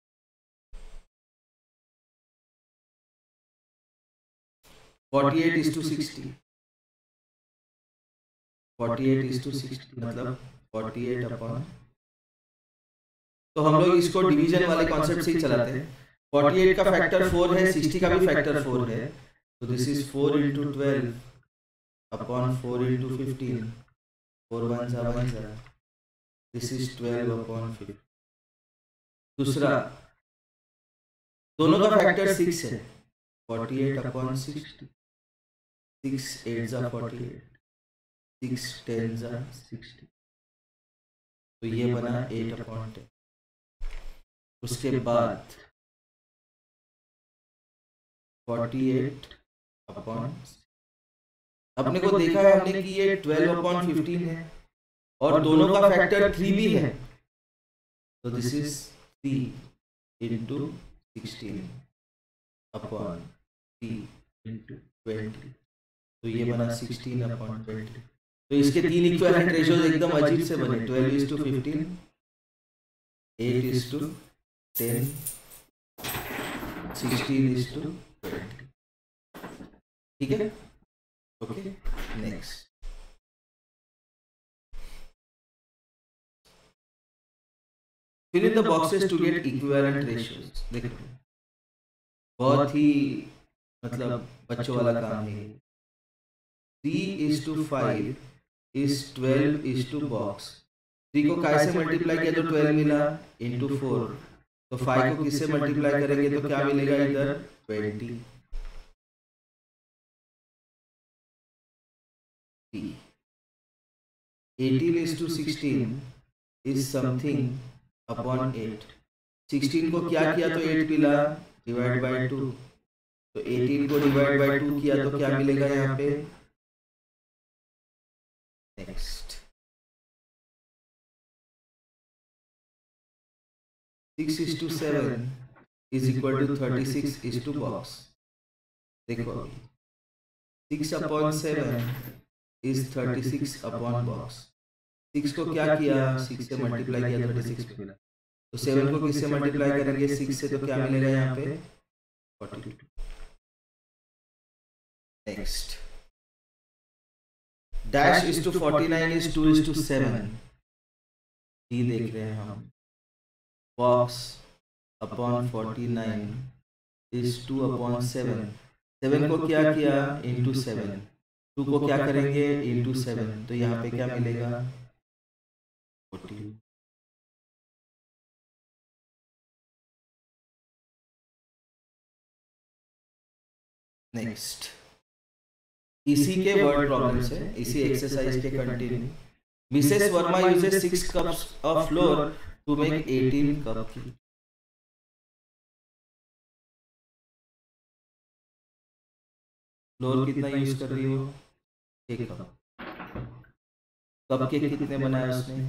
forty eight is to sixty, forty eight is to sixty मतलब फोर्टी एट अपॉन, तो हम लोग इसको डिवीजन वाले कॉन्सेप्ट से ही चलाते हैं। फोर्टी एट का फैक्टर फोर है, सिक्सटी का भी फैक्टर फोर है, तो this is four into twelve upon four into fifteen, four one ज़ा वन ज़ा, this is twelve upon fifteen. दूसरा, दोनों का फैक्टर सिक्स है, forty eight upon sixty, six eight ज़ा फोर्टी एट, सिक्स टेन ज़ा सिक्सटी, तो ये बना एट अपॉन टेन। उसके बाद फोर्टी एट अपॉन, अपने को देखा है हमने कि ये ट्वेल्व अपॉन फिफ्टीन है और दोनों का फैक्टर थ्री भी है, तो this is three into sixteen upon three into twenty, तो ये बना सिक्सटीन अपॉन ट्वेंटी। तो इसके तीन इक्विवेलेंट रेशियोज एकदम अजीब से बने, twelve is to fifteen, eight is to ten, sixteen is to twenty. ठीक है, okay. Next, fill in the boxes to get equivalent ratios। देखो बहुत ही मतलब बच्चों वाला काम है। Three is to five is twelve is to box. Three को काय से मल्टीप्लाई किया तो ट्वेल्व मिला, इंटू फोर, तो फाइव को किससे मल्टीप्लाई करेंगे तो क्या मिलेगा इधर, twenty. Eighteen is to sixteen is something upon eight. Sixteen को क्या किया तो एट मिला, डिवाइड बाय टू, तो एटीन को डिवाइड बाय टू किया तो क्या मिलेगा यहाँ पे। Next, six is to seven is equal to thirty six is to box. देखो six upon seven is thirty six upon box. Six को क्या किया, सिक्स से मल्टीप्लाई किया थर्टी सिक्स मिला, तो सेवन को किससे मल्टीप्लाई करेंगे, सिक्स से, तो क्या मिलेगा यहाँ पे forty two. Next, dash is to forty nine is to is to seven, D देख रहे हैं हम, box upon forty nine is to upon seven, seven को क्या किया इंटू सेवन, टू को क्या करेंगे इंटू सेवन, तो यहाँ पे क्या मिलेगा फोर्टी। नेक्स्ट, इसी के वर्ड प्रॉब्लम्स है, इसी एक्सरसाइज के continue. Mrs Verma uses six cups of flour to make eighteen cup. Flour कितना यूज कर रही हो, एक कप। कप के कितने बनाए उसने,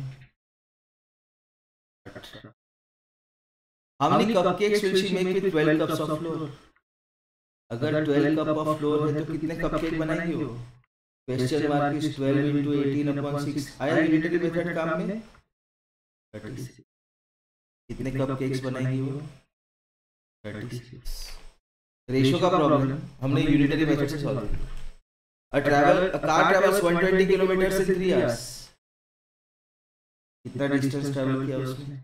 how many cupcakes will she make with twelve cups of flour. अगर ट्वेल्व कप ऑफ फ्लोर है तो कितने कपकेक बनाएगी वो, question mark is twelve into eighteen upon six, आया यूनिटरी मेथड काम में थर्टी सिक्स, कितने कपकेक्स बनाएगी वो थर्टी सिक्स। रेशियो का प्रॉब्लम हमने यूनिटरी मेथड से सॉल्व किया। A travel a car travels one twenty kilometre in three hours, कितना डिस्टेंस ट्रैवल किया उसने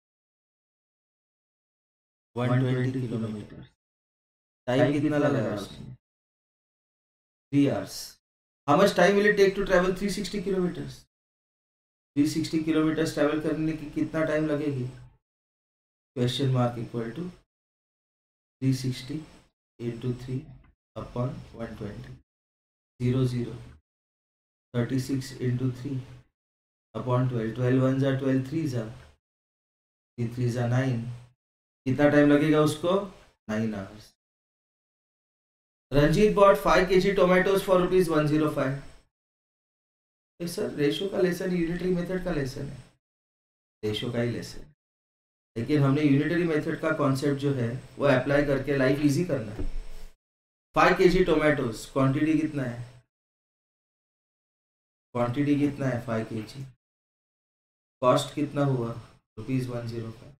वन ट्वेंटी किलोमीटर, टाइम कितना लगाया उसने three hours. How much time will it take to travel three sixty kilometres, three sixty kilometres travel करने की कितना time लगेगी, question mark equal to three sixty into three upon one twenty, zero zero, thirty six into three upon twelve, twelve one जा twelve three जा, three three जा nine, कितना time लगेगा उसको nine hours. Ranjit bought five के G tomatoes for rupees one zero five. Sir ratio का lesson unitary method का lesson है, रेशो का ही लेसन, लेकिन हमने यूनिटरी मेथड का कॉन्सेप्ट जो है वो अप्लाई करके लाइफ इजी करना है। फाइव के जी टोमेटोज, क्वांटिटी कितना है, क्वांटिटी कितना है फाइव के जी, कॉस्ट कितना हुआ rupees one zero five.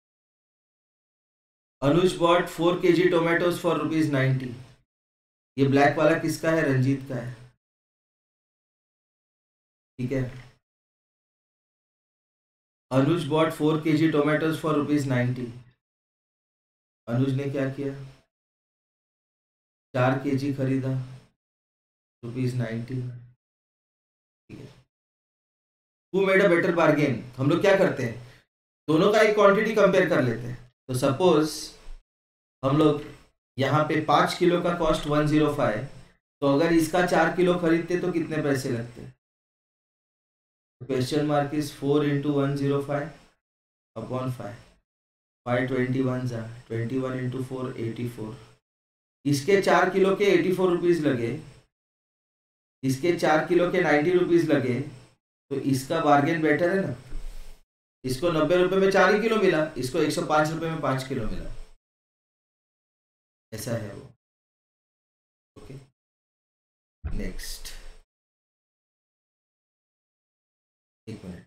Anuj bought four K G tomatoes for rupees ninety, ये ब्लैक वाला किसका है, रंजीत का है, ठीक है। अनुज bought four K G tomatoes for rupees ninety, Anuj ने क्या किया चार के जी खरीदा रुपीज नाइन्टी, ठीक है। Who made a better bargain, हम लोग क्या करते हैं दोनों का एक क्वांटिटी कंपेयर कर लेते हैं। तो सपोज हम लोग यहाँ पे पाँच किलो का कॉस्ट वन जीरो फाइव, तो अगर इसका चार किलो खरीदते तो कितने पैसे लगते, question mark is four into one zero five upon five, five twenty one जा twenty one into four eighty four, इसके चार किलो के एटी फोर रुपीज़ लगे, इसके चार किलो के नाइन्टी रुपीज़ लगे, तो इसका बार्गेन बेटर है ना, इसको नब्बे रुपए में चार ही किलो मिला, इसको एक सौ पाँच रुपए में पाँच किलो मिला, ऐसा है वो, ओके। नेक्स्ट, एक minute,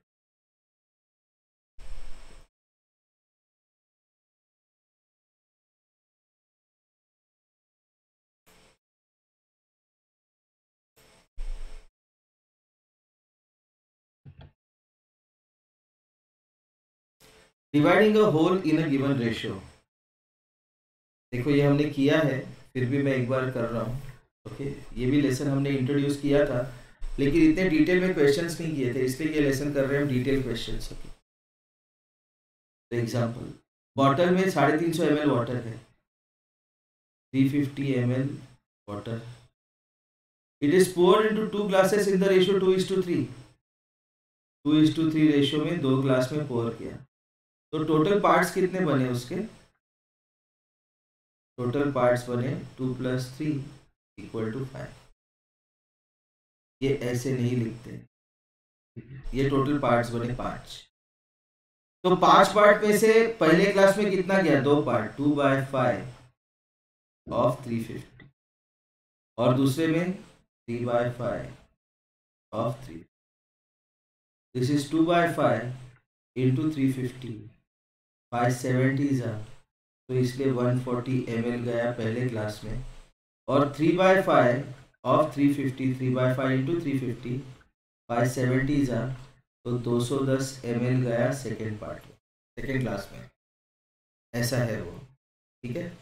dividing a whole in a given ratio. देखो ये हमने किया है, फिर भी मैं एक बार कर रहा हूँ, ओके। ये भी लेसन हमने इंट्रोड्यूस किया था, लेकिन इतने डिटेल में क्वेश्चंस नहीं किए थे, इसलिए ये लेसन कर रहे हैं हम डिटेल क्वेश्चंस। ओके, तो एग्जांपल, बॉटल में साढ़े तीन सौ एम एल वाटर है, three fifty M L water, it is poured into two glasses in the ratio two is to three, two is to three ratio में दो glass में पोर किया, तो टोटल पार्ट्स कितने बने उसके, टोटल पार्ट्स बने two plus three equal to five. ये ऐसे नहीं लिखते, ये टोटल पार्ट्स बने पांच, तो पांच पार्ट में से पहले क्लास में कितना गया, दो part, two by five of three fifty, और दूसरे में three by five of three, this is two by five into three fifty, five seventy जा, तो इसलिए वन फोर्टी एम एल गया पहले क्लास में, और three by five of three fifty, three by five into three fifty, five seventy जा, तो दो सौ दस एम एल गया सेकेंड पार्ट में, सेकेंड क्लास में, ऐसा है वो, ठीक है।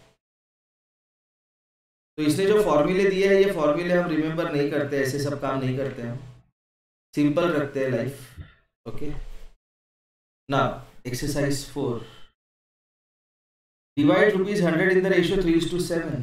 तो इसने जो फॉर्मूले दिए हैं, ये फॉर्मूले हम रिमेंबर नहीं करते, ऐसे सब काम नहीं करते हम, सिंपल रखते हैं life, okay. Now exercise four, divide rupees hundred in the ratio three is to seven,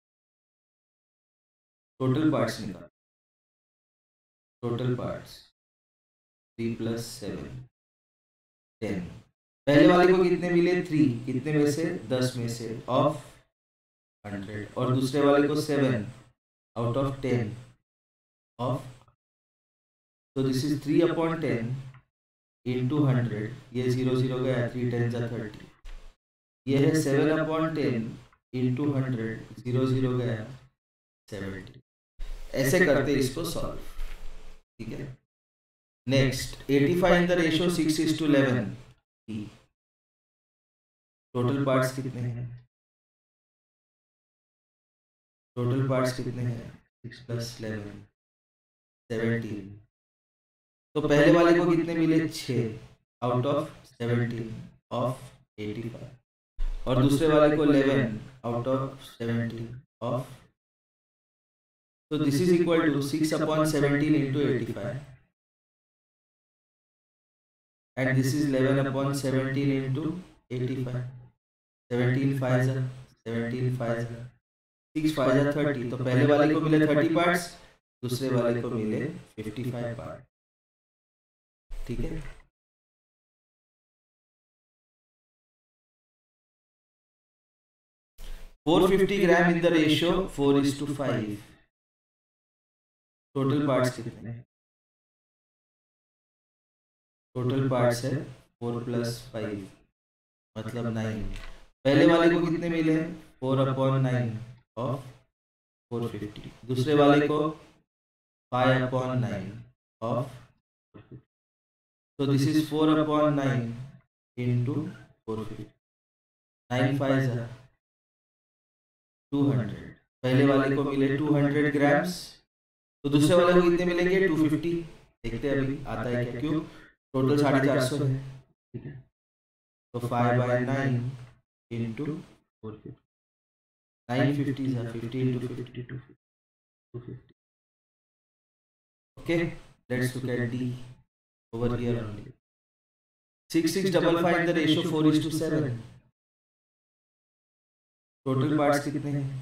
total parts निकाल, total parts three plus seven, ten. पहले वाले को कितने मिले, थ्री, कितने में से, दस में से, ऑफ हंड्रेड, और दूसरे वाले को seven out of ten of, तो this is three upon ten into hundred, ये जीरो जीरो गया, थ्री टेन जा थर्टी, ये है seven upon ten into hundred, zero zero गया सेवेंटी। ऐसे करते इसको सॉल्व, ठीक है। Next eighty five in the ratio six is to eleven, total parts कितने हैं, टोटल पार्ट्स कितने हैं, सिक्स प्लस इलेवन, सेवेंटीन। तो पहले वाले को कितने मिले, छः out of seventeen of eighty five, और दूसरे वाले को eleven out of seventeen of, तो this is equal to six upon seventeen into eighty five, and this is eleven upon seventeen into eighty-five, seventeen fives are seventeen fives are six fives are thirty, तो पहले वाले को मिले thirty parts, दूसरे वाले को मिले फिफ्टी फाइव पार्ट, ठीक है। Four fifty gram in the ratio four is to five, total parts कितने हैं, टोटल पार्ट्स है फोर प्लस फाइव मतलब नाइन। पहले वाले को कितने मिले, four upon nine of four fifty, दूसरे वाले को फाइव अपॉन नाइन ऑफ, तो this is four upon nine into four fifty, nine five two hundred, पहले वाले को मिले टू हंड्रेड ग्राम्स, तो दूसरे वाले को कितने मिलेंगे, टू फिफ्टी, देखते हैं अभी आता है क्या, क्यों, टोटल साढ़े चार सौ है, ठीक है। तो five by nine into four fifty, nine fifty जा, fifty into fifty, two fifty, okay. Let's look at the over here only, six six double five in the ratio four is to seven, total parts कितने हैं,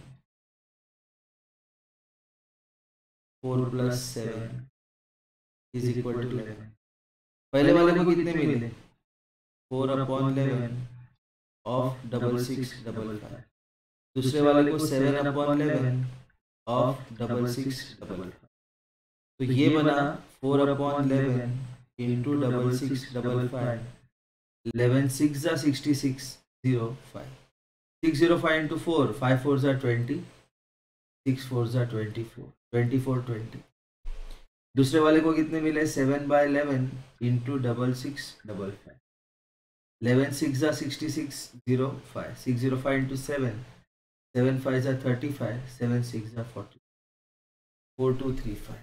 four plus seven is equal to eleven, पहले वाले को कितने मिले, four upon eleven of double six double five, दूसरे वाले को seven upon eleven of double six double five, तो ये बना four upon eleven into double six double five, eleven six जा sixty six, zero five, six zero five into four, five four जा twenty, six four जा twenty four, twenty four twenty, दूसरे वाले को कितने मिले, seven by eleven into double six double five, eleven six जा sixty six, zero five, six zero five into seven, seven five जा thirty five, seven six जा forty, four two three five,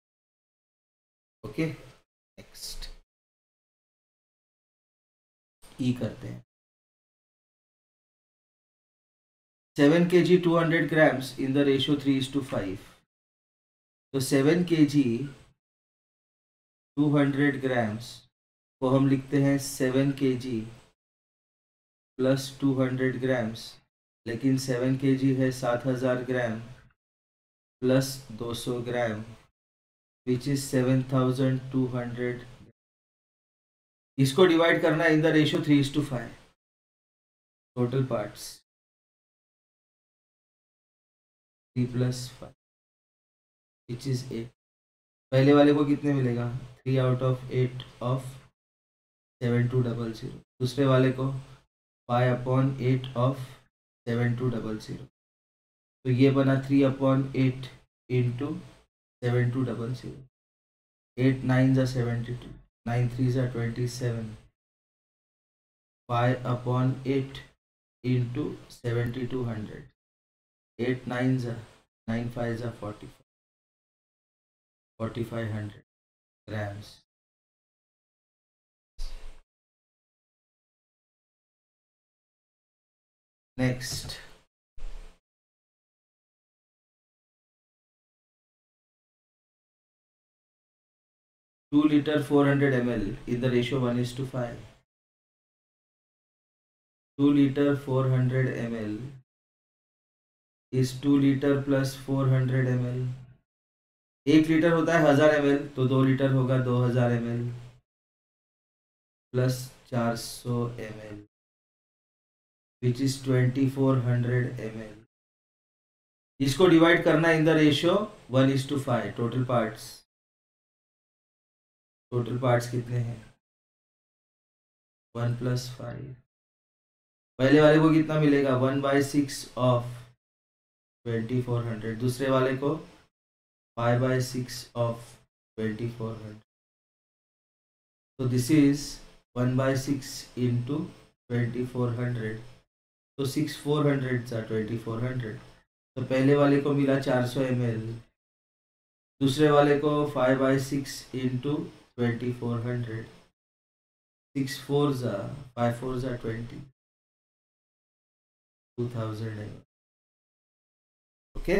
okay. Next E करते हैं, seven K G two hundred grams in the ratio three is to five, तो seven K G two hundred grams को हम लिखते हैं seven K G plus two hundred grams, लेकिन seven K G है सात हज़ार ग्राम प्लस दो सौ gram which is seven thousand two hundred, इसको डिवाइड करना in the ratio three is to five, total parts three plus five which is eight, पहले वाले को कितने मिलेगा, three out of eight of seven two double zero, दूसरे वाले को five upon eight of seven two double zero, तो ये बना three upon eight into seven two double zero, eight nine जा सेवेंटी टू, नाइन थ्री जा twenty seven, five upon eight into seventy two hundred, eight nine जा nine five जा forty five, forty five hundred grams. Next, two litre four hundred M L in the ratio one is to five. Two litre four hundred M L is two litre plus four hundred M L. एक litre होता है हजार M L, तो दो litre होगा दो हजार M L plus चार सौ M L which is twenty four hundred M L. इसको डिवाइड करना in the ratio one is to five. Total parts, total parts कितने हैं? One plus five. पहले वाले को कितना मिलेगा? One by six of twenty four hundred. दूसरे वाले को five by six of twenty four hundred. तो this is one by six into twenty four hundred. तो सिक्स फोर हंड्रेड सा ट्वेंटी फोर हंड्रेड। तो पहले वाले को मिला चार सौ एम एल, दूसरे वाले को five by six into twenty four hundred. Six four ज़ा फाइव फोर ज़ा twenty, two thousand M L. Okay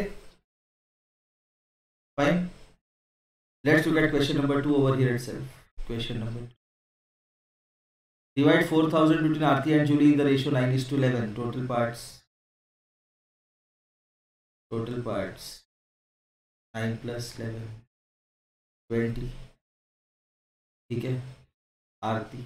fine. Let's look at question number two over here itself. Question number two. Divide four thousand between Aarti and Julie in the ratio nine is to eleven. Total parts. Total parts. nine plus eleven. twenty. ठीक है. आरती,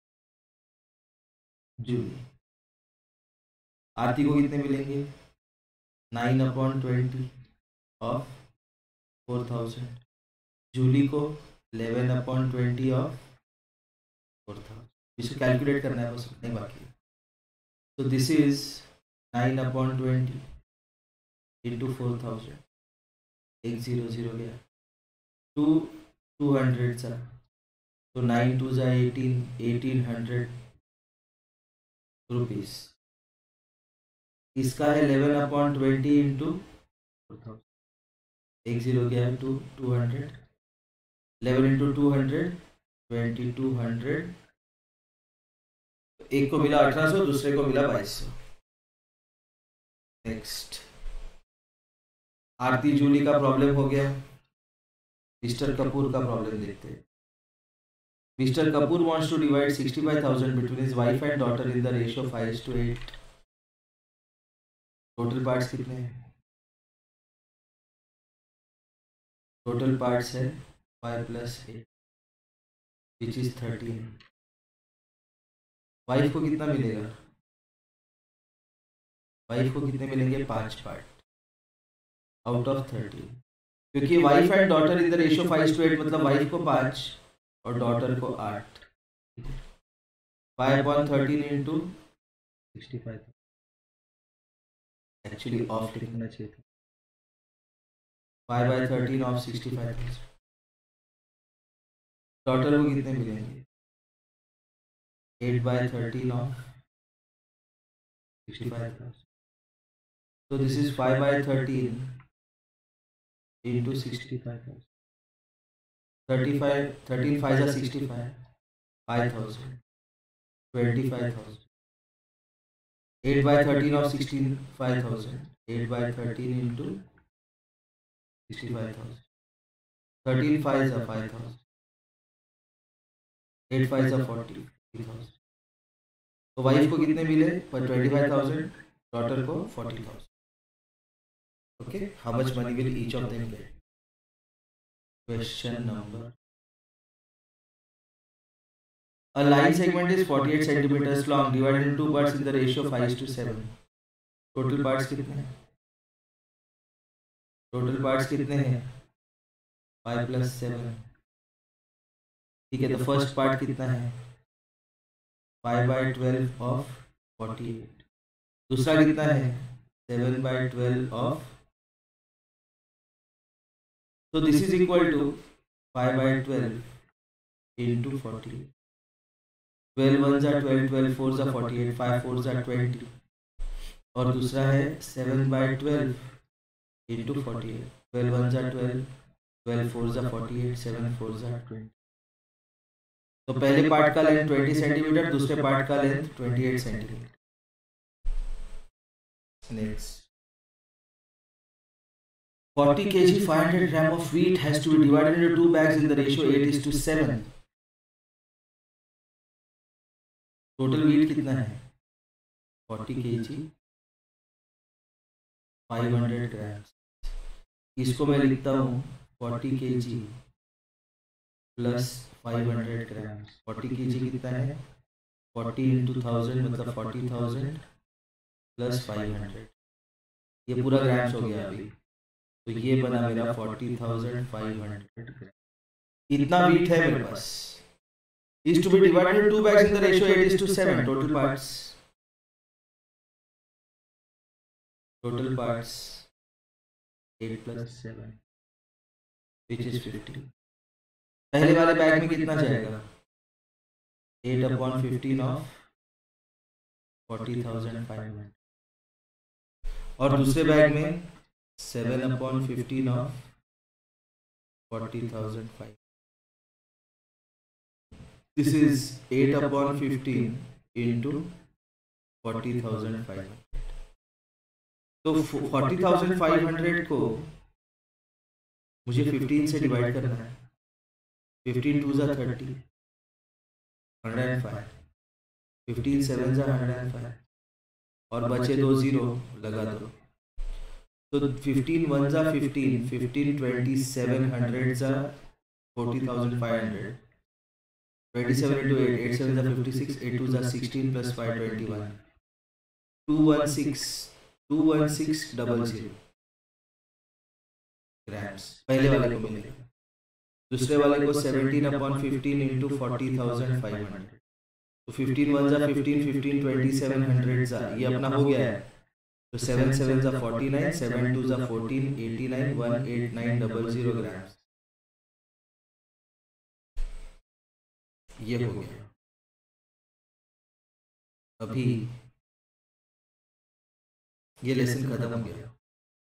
जूली. आरती को कितने मिलेंगे? Nine upon twenty of four thousand. Julie को eleven upon twenty of four thousand. इसे calculate करना है बस, नहीं बाकी. तो this is nine upon twenty into four thousand. एक जीरो जीरो गया. टू टू हंड्रेड सा, तो नाइन टू ज़ा एटीन, एटीन हंड्रेड रुपीज़. इसका है eleven upon twenty into four thousand. एक जीरो गया, two two hundred. Eleven into two hundred, twenty two hundred. एक को मिला अठारह सौ, दूसरे को मिला बाईस सौ. नेक्स्ट, आरती जूली का प्रॉब्लम हो गया. मिस्टर कपूर का प्रॉब्लम देखते हैं. Mr Kapoor wants to divide sixty-five thousand between his wife and daughter in the ratio five is to eight. Total parts कितने हैं? टोटल पार्ट्स है five plus eight which is thirteen. Wife को कितना मिलेगा? Wife को कितने मिलेंगे? पांच पार्ट आउट ऑफ थर्टीन. क्योंकि wife and daughter in the ratio five to eight, मतलब वाइफ को पांच और डॉटर को आठ. Five upon thirteen into sixty five. Actually of लिखना चाहिए था. Five by thirteen of sixty five. Daughter को कितने मिलेंगे? Eight by thirteen of sixty five. तो this is five by thirteen into sixty five. Thirty five, thirteen five जा sixty five, five thousand, twenty five thousand. Eight by thirteen of sixteen, five thousand. Eight by thirteen into sixty five thousand. Thirteen five जा five thousand. Eight five जा forty three thousand. तो wife को कितने मिले? पर twenty five thousand, daughter को forty thousand. Okay, how much money will each of them get? Question number. A line segment is forty-eight centimeters long, divided into two parts in the ratio five is to seven. Total parts कितने हैं? Total parts कितने हैं? five plus seven. ठीक है, तो first part कितना है? five by twelve of forty-eight. दूसरा कितना है? seven by twelve of. So this is equal to five by twelve into forty-eight. twelve ones are twelve, twelve fours are forty-eight, five fours are twenty. और दूसरा है seven by twelve into forty-eight. twelve ones are twelve, twelve four ज़ा forty eight, seven four ज़ा twenty. तो पहले part का length twenty centimetre, दूसरे part का length twenty eight centimetre. Next, forty kilograms, five hundred grams of wheat has to be divided into two bags in the ratio eight is to seven. Total weight कितना है? forty kilograms, five hundred grams. इसको मैं लिखता हूँ forty kilograms plus five hundred grams. forty kilograms कितना है? forty into one thousand मतलब forty thousand plus five hundred. ये पूरा ग्राम्स हो गया अभी। तो ये बना मेरा forty thousand five hundred ग्राम। इतना weight है मेरे पास। is to be divided into two bags in the ratio eight is to seven. Total parts, total parts eight plus seven which is fifteen. पहले वाले बैग में कितना जाएगा? eight upon fifteen of forty thousand five hundred, और दूसरे bag में seven upon fifteen of forty thousand five. This is eight upon fifteen into forty thousand five hundred. तो forty thousand five hundred को मुझे fifteen से divide करना है। fifteen two ज़ा thirty, one hundred five, fifteen seven ज़ा one hundred five, और बचे दो जीरो लगा दो। तो fifteen one ज़ा fifteen, fifteen twenty seven hundred ज़ा forty thousand five hundred, twenty-seven into eight, eight seven ज़ा fifty-six, eight two ज़ा sixteen plus five twenty-one, two hundred sixteen double zero grams पहले वाले को मिलेगा। दूसरे वाले को seventeen upon fifteen into forty thousand five hundred, तो fifteen one ज़ा fifteen, fifteen twenty-seven hundred ज़ा ये अपना हो गया है। तो seven seven ज़ा forty-nine, seven two ज़ा fourteen, eighty-nine, one eighty-nine double zero grams. ये हो गया। अभी ये लेसन खत्म हो गया।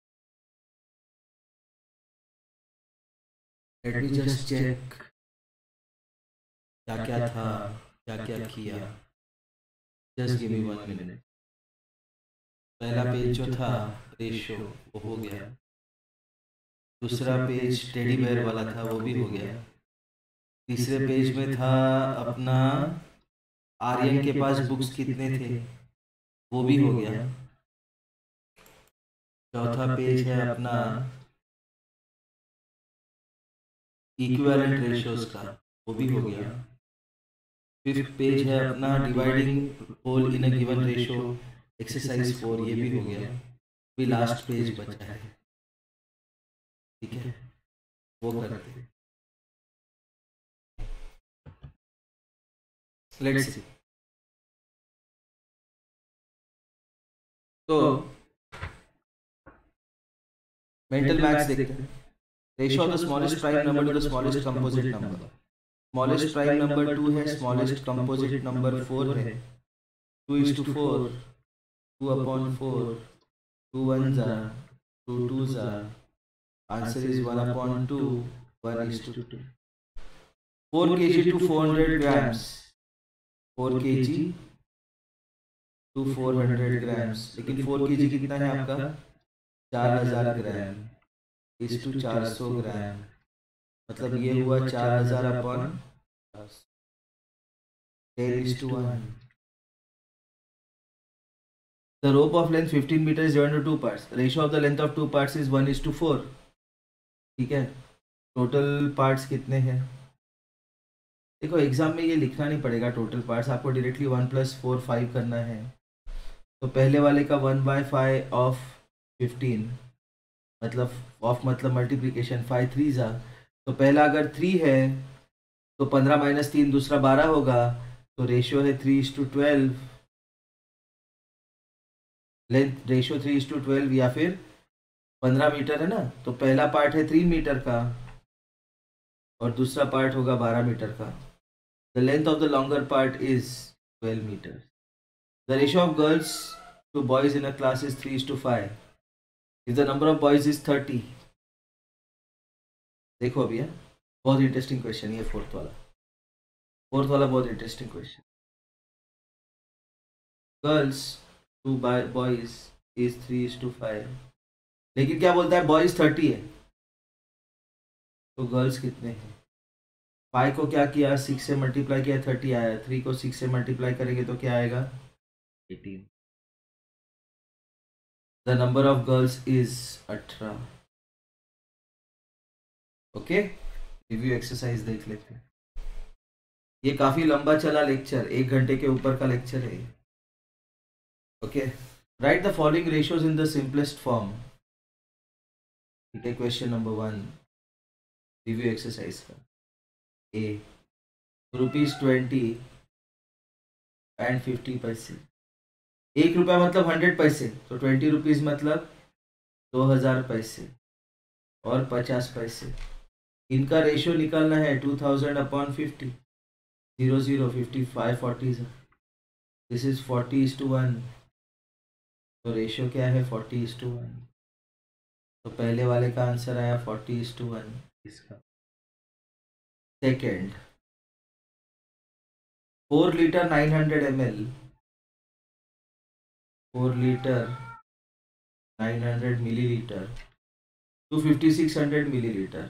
लेट मी जस्ट चेक क्या क्या था, क्या क्या किया। Just give me one minute. पहला पेज जो था रेशो वो हो गया। दूसरा पेज टेडी बेयर वाला था वो भी हो गया। तीसरे पेज में था अपना आर्यन के पास बुक्स कितने थे वो भी हो गया। चौथा पेज है अपना इक्विवेलेंट रेशियोज का, वो भी हो गया। फिफ्थ पेज है अपना dividing whole in a given ratio exercise four, ये भी हो गया। भी लास्ट पेज बचा है, ठीक है, वो करते हैं। Let's see. तो मेंटल मैथ्स देखते हैं। Ratio of the smallest prime number to the smallest composite number. Smallest prime number two है, स्मॉलेस्ट कंपोजिट नंबर फोर है। Two is to four, two upon four, two one ज़ा, two two ज़ा, answer is one upon two, one is to two. Four K G to four hundred grams, four K G to four hundred grams. लेकिन four K G कितना है आपका? चार हजार ग्राम इस to चार सौ ग्राम, मतलब ये हुआ चार हजार upon ten is to one. The rope of length fifteen meters is divided into two parts. Ratio of the length of two parts is one is to four. ठीक है, टोटल पार्ट्स कितने हैं? देखो एग्जाम में ये लिखना नहीं पड़ेगा टोटल पार्ट्स, आपको directly one plus four five करना है। तो पहले वाले का one by five of fifteen, मतलब ऑफ मतलब मल्टीप्लिकेशन, फाइव थ्री ज़ा, तो पहला अगर थ्री है तो पंद्रह माइनस तीन दूसरा बारह होगा, तो रेशियो है three is to twelve. Length ratio three is to twelve या फिर पंद्रह मीटर है ना, तो पहला पार्ट है थ्री मीटर का और दूसरा पार्ट होगा बारह मीटर का। The length of the longer part is twelve metre. The ratio of girls to boys in a class is three is to five. If the number of boys is thirty, देखो अभी है, बहुत interesting question ये fourth वाला fourth वाला बहुत interesting question. Girls to boys is three is to five, लेकिन क्या बोलता है बॉयज थर्टी है, तो गर्ल्स कितने हैं? फाइव को क्या किया, सिक्स से मल्टीप्लाई किया, थर्टी आया। थ्री को सिक्स से मल्टीप्लाई करेंगे तो क्या आएगा, eighteen. The number of girls is अठारह। ओके, रिव्यू एक्सरसाइज देख लेते हैं। ये काफी लंबा चला लेक्चर, एक घंटे के ऊपर का लेक्चर है। Okay, write the following ratios in the simplest form. ठीक है, question number one review exercise का। A rupees twenty and fifty paise. एक रुपया मतलब हंड्रेड पैसे, तो ट्वेंटी रुपीज मतलब दो हजार पैसे और पचास पैसे। इनका रेशियो निकालना है two thousand upon fifty, zero zero fifty five forty, this is forty is to one, तो रेशियो क्या है फोर्टी इज टू वन। तो पहले वाले का आंसर आया फोर्टी इज टू वन इसका। Second, four litre nine hundred M L, four litre nine hundred millilitre to fifty six hundred millilitre.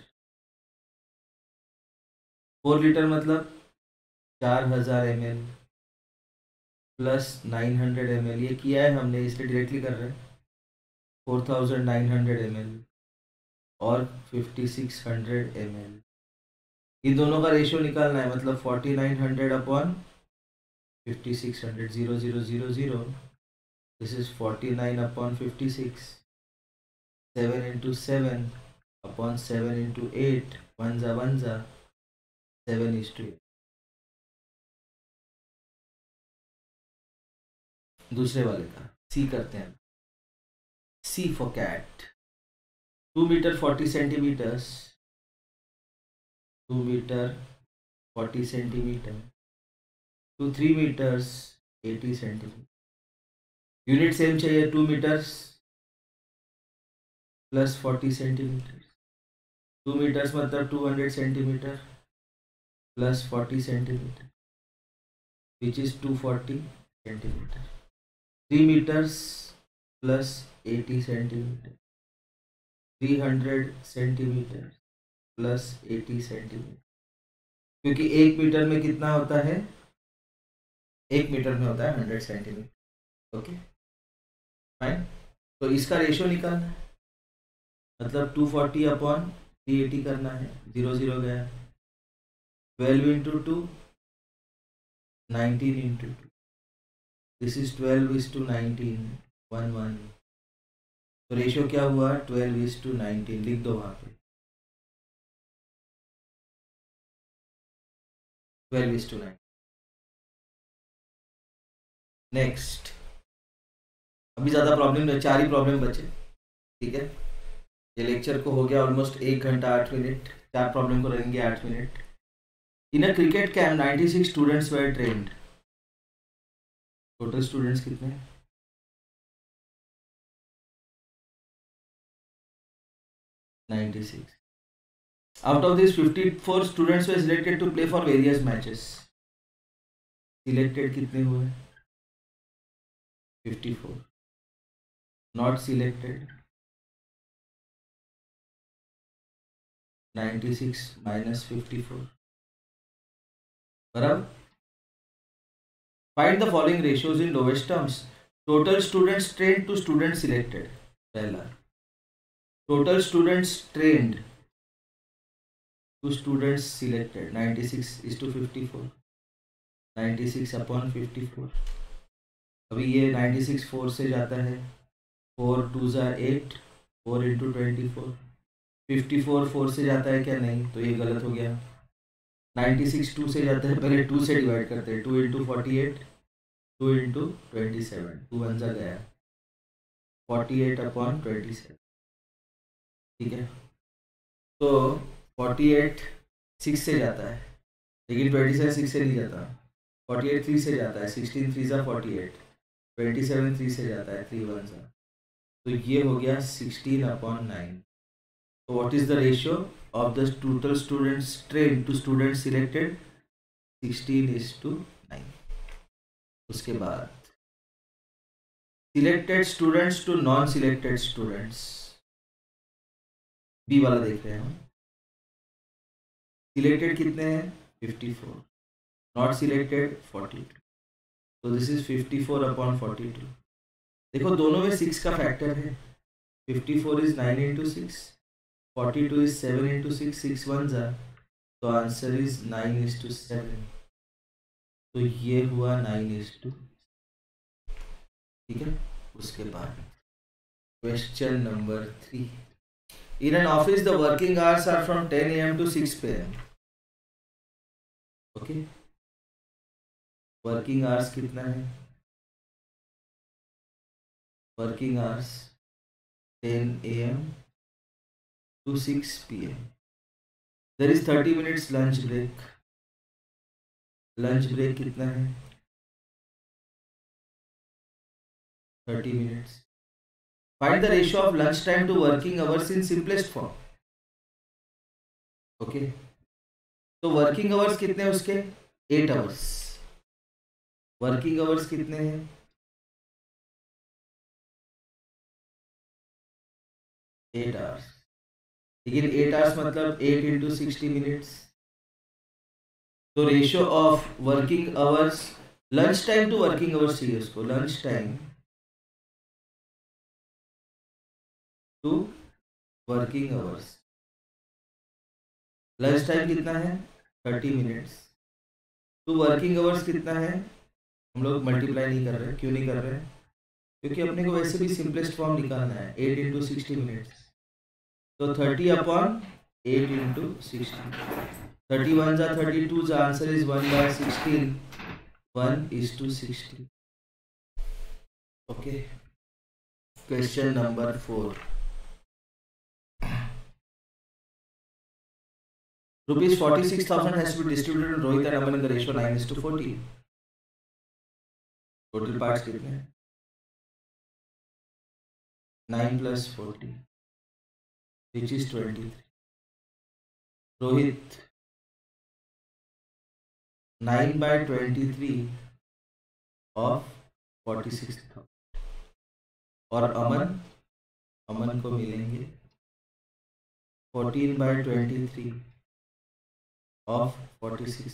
Four litre मतलब चार हजार M L plus nine hundred M L, ये किया है हमने इसलिए डायरेक्टली कर रहे हैं। Four thousand nine hundred M L और fifty six hundred M L, इन दोनों का रेशियो निकालना है, मतलब forty nine hundred upon fifty six hundred, zero zero zero zero, this is forty nine upon fifty six, seven into seven upon seven into eight, one जा one जा, seven is to eight. दूसरे वाले का C करते हैं। C for cat, two metre forty centimetres, two metre forty centimetre to three metres eighty centimetre. Unit same चाहिए, two metres plus forty centimetre, two metres मतलब two hundred centimetre plus forty centimetre which is to forty centimetre. Three metres plus eighty centimetre, three hundred centimetre plus eighty centimetre, क्योंकि एक metre में कितना होता है, एक metre में होता है हंड्रेड सेंटीमीटर। ओके फाइन, तो इसका रेशियो निकालना है, मतलब two forty upon three eighty करना है, जीरो जीरो गया, twelve into two, nineteen into two, this is twelve is to nineteen, one one, तो रेशियो क्या हुआ, ट्वेल्व इज टू नाइनटीन, लिख दो वहां पे, twelve is to nine. Next, अभी ज़्यादा प्रॉब्लम नहीं, चार ही प्रॉब्लम बचे। ठीक है, ये लेक्चर को हो गया ऑलमोस्ट एक घंटा आठ मिनट, चार प्रॉब्लम को रहेंगे आठ minute. In a cricket camp ninety six students were trained, total students कितने हैं, ninety six. Out of this fifty four students were selected to play for various matches, selected कितने हुए, fifty four, not selected ninety six minus fifty four, बराबर। Find the following ratios in lowest terms, total students trained to student selected, पहला total students trained to students selected, ninety six is to fifty four, ninety six upon fifty four, अभी ये ninety six four से जाता है, four two ज़ा eight, four into twenty four, fifty four four से जाता है क्या, नहीं, तो ये गलत हो गया। नाइन्टी सिक्स टू से जाता है, पहले टू से डिवाइड करते हैं, two into forty eight, two into twenty seven, two one ज़ा गया, forty eight upon twenty seven. ठीक है, तो फोर्टी एट सिक्स से जाता है, लेकिन ट्वेंटी सेवन सिक्स से नहीं जाता, फोर्टी एट थ्री से जाता है, सिक्सटीन थ्री ज़ा forty eight, twenty seven three से जाता है, थ्री वन ज़ा, तो ये हो गया सिक्सटीन अपॉन नाइन। तो what is the ratio, of the total students trained to students selected sixteen is to nine. उसके बाद selected students to non selected students, B वाला देख रहे हैं हम. सिलेक्टेड कितने हैं? Fifty four. Not selected forty two. तो this is fifty four upon forty two. देखो दोनों में सिक्स का फैक्टर है. Fifty four is nine into six, forty two is seven into six, six one जा, तो answer is nine is to seven. तो ये हुआ नाइन इज टू. ठीक है. उसके बाद question number three. In an office, the working hours are from ten a m to six p m Okay. Working hours कितना है? Working hours ten a m to six p m There is thirty minutes lunch break. Lunch break कितना है? thirty minutes. Find the ratio of lunch time to working hours in simplest form. Okay. तो working hours कितने हैं उसके? Eight hours. Working hours कितने हैं? Eight hours. लेकिन eight hours मतलब एट इंटू सिक्सटी मिनट्स. तो ratio of working hours, lunch time to working hours चाहिए उसको. Lunch time to working hours. Lunch time कितना है? Thirty minutes. To working hours कितना है? हम लोग मल्टीप्लाई नहीं कर रहे. क्यों नहीं कर रहे? क्योंकि अपने को वैसे भी सिंपलेस्ट फॉर्म निकालना है. एट इंटू सिक्सटी मिनट्स, तो thirty upon eight into sixty. Thirty one जा थर्टी टू जा, answer is one by sixteen. One is to sixty. Okay. Question number four. Rupees forty-six thousand has to be distributed on Rohit and Aman in the ratio nine is to fourteen. Total parts कितने हैं? nine plus forty, which is twenty-three. Rohit, nine by twenty-three of forty-six thousand. और अमन, अमन को मिलेंगे fourteen by twenty-three of forty six.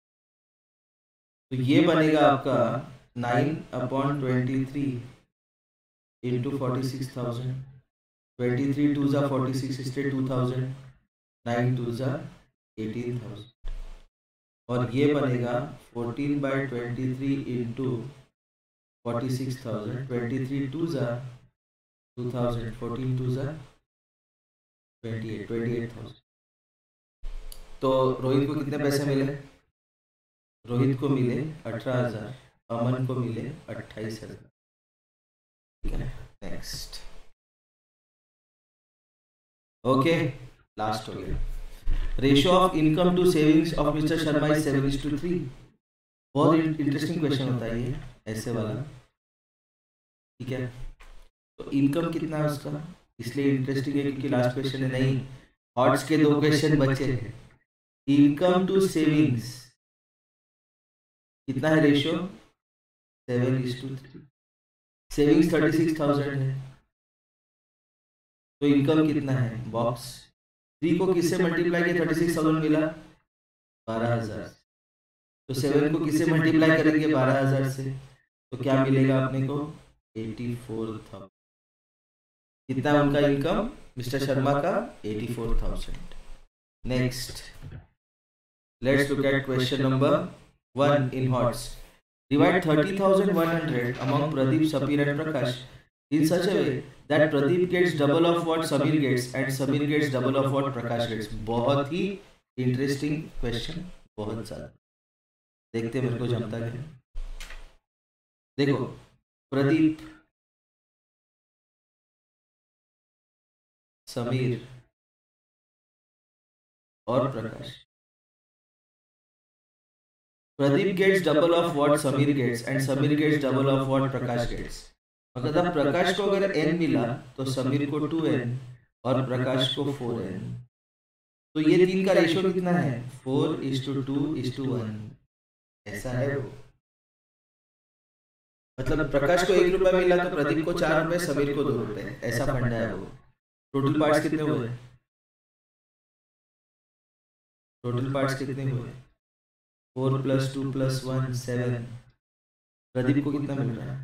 तो ये बनेगा आपका nine upon twenty three into forty six thousand. Twenty three two ज़ा फोर्टी सिक्स इससे two thousand, nine two ज़ा एटीन थाउजेंड. और ये बनेगा fourteen by twenty three into forty six thousand. Twenty three two ज़ा टू थाउजेंड, फोर्टीन टू ज़ा twenty eight, twenty eight thousand. तो रोहित को कितने पैसे मिले? रोहित को मिले अठारह हजार, अमन को मिले अट्ठाईस हजार. ठीक है. नेक्स्ट. ओके, लास्ट हो गया. Ratio of income to savings of mister Sharma is seven is to three. बहुत इंटरेस्टिंग क्वेश्चन होता है ये, ऐसे वाला. ठीक है. तो इनकम कितना है उसका, इसलिए इंटरेस्टिंग है क्योंकि लास्ट क्वेश्चन है. नहीं, हॉट्स के दो क्वेश्चन बचे हैं. इनकम टू सेविंग्स कितना है ratio? Seven is to three. Savings thirty six thousand है, तो इनकम कितना है? बॉक्स. थ्री को किससे मल्टीप्लाई किया? थर्टी सिक्स थाउजेंड मिला, बारह हजार. तो सेवन को किससे मल्टीप्लाई करेंगे? बारह हजार से. तो क्या मिलेगा अपने को? Eighty four thousand. कितना उनका इनकम मिस्टर शर्मा का? Eighty four thousand. Next, let's look at question number one in HOTS. Divide thirty thousand one hundred among Pradeep, Samir and Prakash in such a way that Pradeep gets double of what Samir gets and Samir gets double of what Prakash gets. बहुत ही interesting question, बहुत ज़्यादा. देखते मेरे को जमता है. देखो, प्रदीप, समीर और प्रकाश. Pradeep gets double of what Samir gets and Samir gets double of what Prakash gets. मतलब प्रकाश को अगर n मिला तो समीर को टू एन और प्रकाश को फोर एन. तो ये तीन का रेशियो कितना है, four is to two is to one, ऐसा है वो। मतलब प्रकाश को एक रुपया मिला तो प्रदीप को चार रुपए, समीर को दो रुपए, ऐसा फंडा है वो। टोटल पार्ट्स कितने हुए, टोटल पार्ट्स कितने हुए, four plus two plus one seven. Pradeep को कितना मिल रहा है,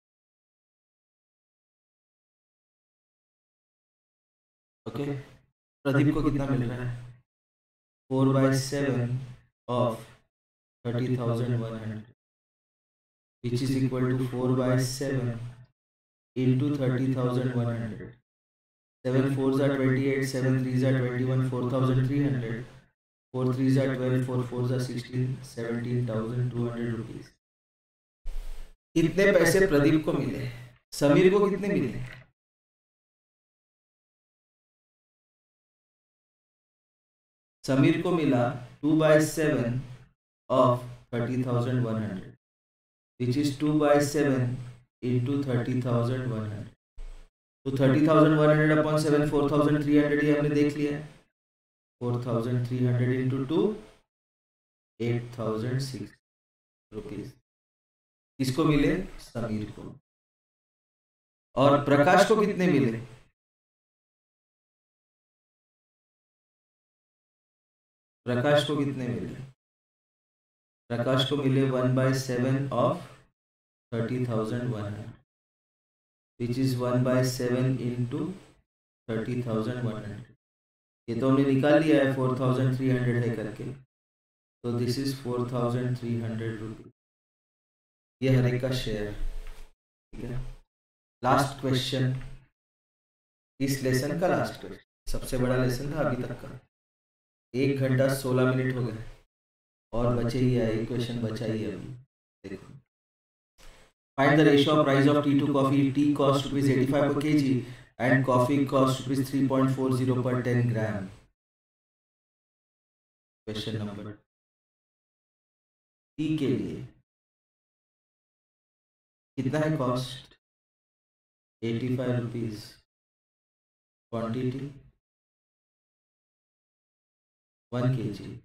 ओके okay. प्रदीप को कितना मिल रहा है, four by seven of thirty thousand one hundred which is equal to four by seven into thirty thousand one hundred. Seven four ज़ा ट्वेंटी एट, सेवन थ्री ज़ा twenty one, four thousand three hundred, four three ज़ा twelve, four four ज़ा sixteen, seventeen thousand two hundred rupees. इतने पैसे प्रदीप को मिले। समीर को कितने मिले, समीर को मिला two by seven of thirty thousand one hundred which is two by seven into thirty thousand one hundred. तो thirty thousand one hundred upon seven, four thousand three hundred, ये हमने देख लिया है। Four thousand three hundred into two, eight thousand six rupees. किसको मिले, समीर को। और प्रकाश को कितने मिले, प्रकाश को कितने मिले, प्रकाश को मिले one by seven of thirty thousand one hundred which is one by seven into thirty thousand one hundred. ये तो हमने निकाल लिया है फोर थाउजेंड थ्री हंड्रेड है करके, तो this is four thousand three hundred rupees. ये हर एक का शेयर, ठीक है। लास्ट क्वेश्चन, इस लेसन का लास्ट क्वेश्चन, सबसे बड़ा लेसन था अभी तक का। एक घंटा सोलह मिनट हो गए और बचे ही है एक क्वेश्चन बचा ही है अभी। देखो, find the ratio of price of tea to coffee. Tea cost rupees eighty five per kg and coffee cost rupees three point four zero per ten gram. Question number, tea के लिए कितना है cost, eighty five rupees, quantity one के जी,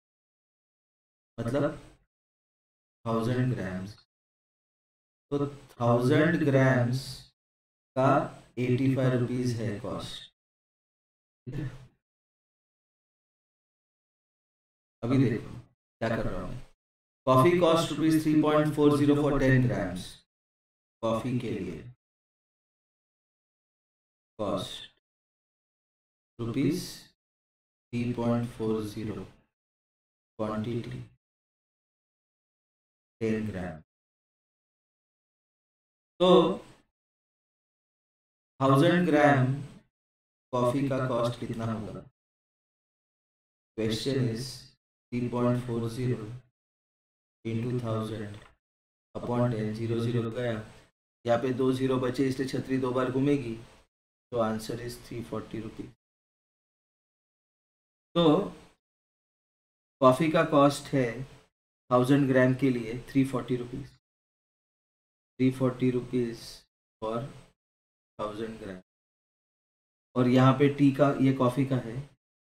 मतलब thousand grams. तो thousand grams का eighty five rupees है cost. अभी देखो क्या कर रहा हूँ। Coffee cost rupees three point four zero for ten grams. Coffee के लिए cost rupees three point four zero, quantity ten gram. तो थाउजेंड ग्राम कॉफी का कॉस्ट कितना होगा। Question is three point four zero into thousand upon ten, zero zero गया, यहाँ पे दो जीरो बचे इसलिए छतरी दो बार घूमेगी, तो answer is three forty rupees. तो कॉफ़ी का कॉस्ट है थाउजेंड ग्राम के लिए three forty rupees, three forty rupees for thousand gram. और यहाँ पे टी का, ये कॉफ़ी का है,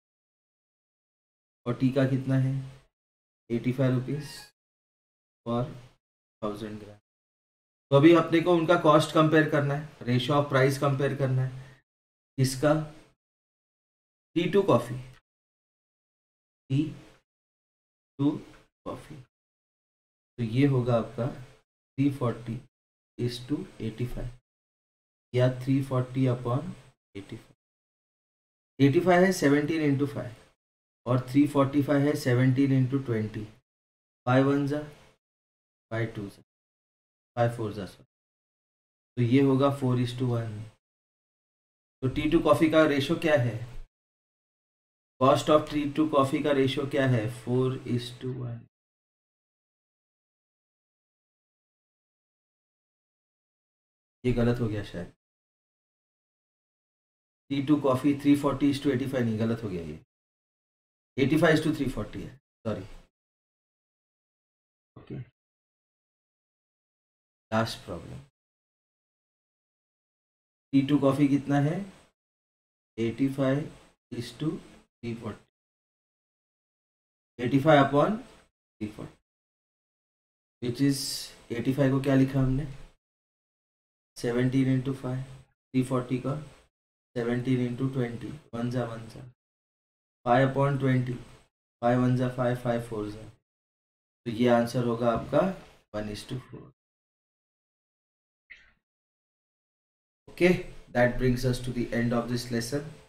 और टी का कितना है, eighty five rupees for thousand gram. तो अभी अपने को उनका कॉस्ट कंपेयर करना है, रेशियो ऑफ प्राइस कंपेयर करना है। इसका tea to coffee, tea to coffee, तो ये होगा आपका three forty is to eighty five, या three forty upon eighty five. Eighty five है सेवनटीन इंटू फाइव और थ्री फोर्टी फाइव है seventeen into twenty. Five one ज़ा, फाइव टू ज़ा, फाइव फोर ज़ा, सॉरी, तो ये होगा फोर इज टू वन। तो टी टू कॉफ़ी का रेशो क्या है, cost of tea to coffee का रेशो क्या है, फोर इज टू वन। ये गलत हो गया शायद, tea to coffee three forty is to eighty five नहीं, गलत हो गया, ये eighty five is to three forty है, sorry. Okay, last problem, tea to coffee कितना है, eighty five is to three forty. Eighty five upon three forty which is eighty five को क्या लिखा हमने seventeen into five, three forty का seventeen into twenty, one जा one जा five upon twenty, five one जा फाइव, फाइव फोर जा, तो ये आंसर होगा आपका one is to four. Okay, that brings us to the end of this lesson.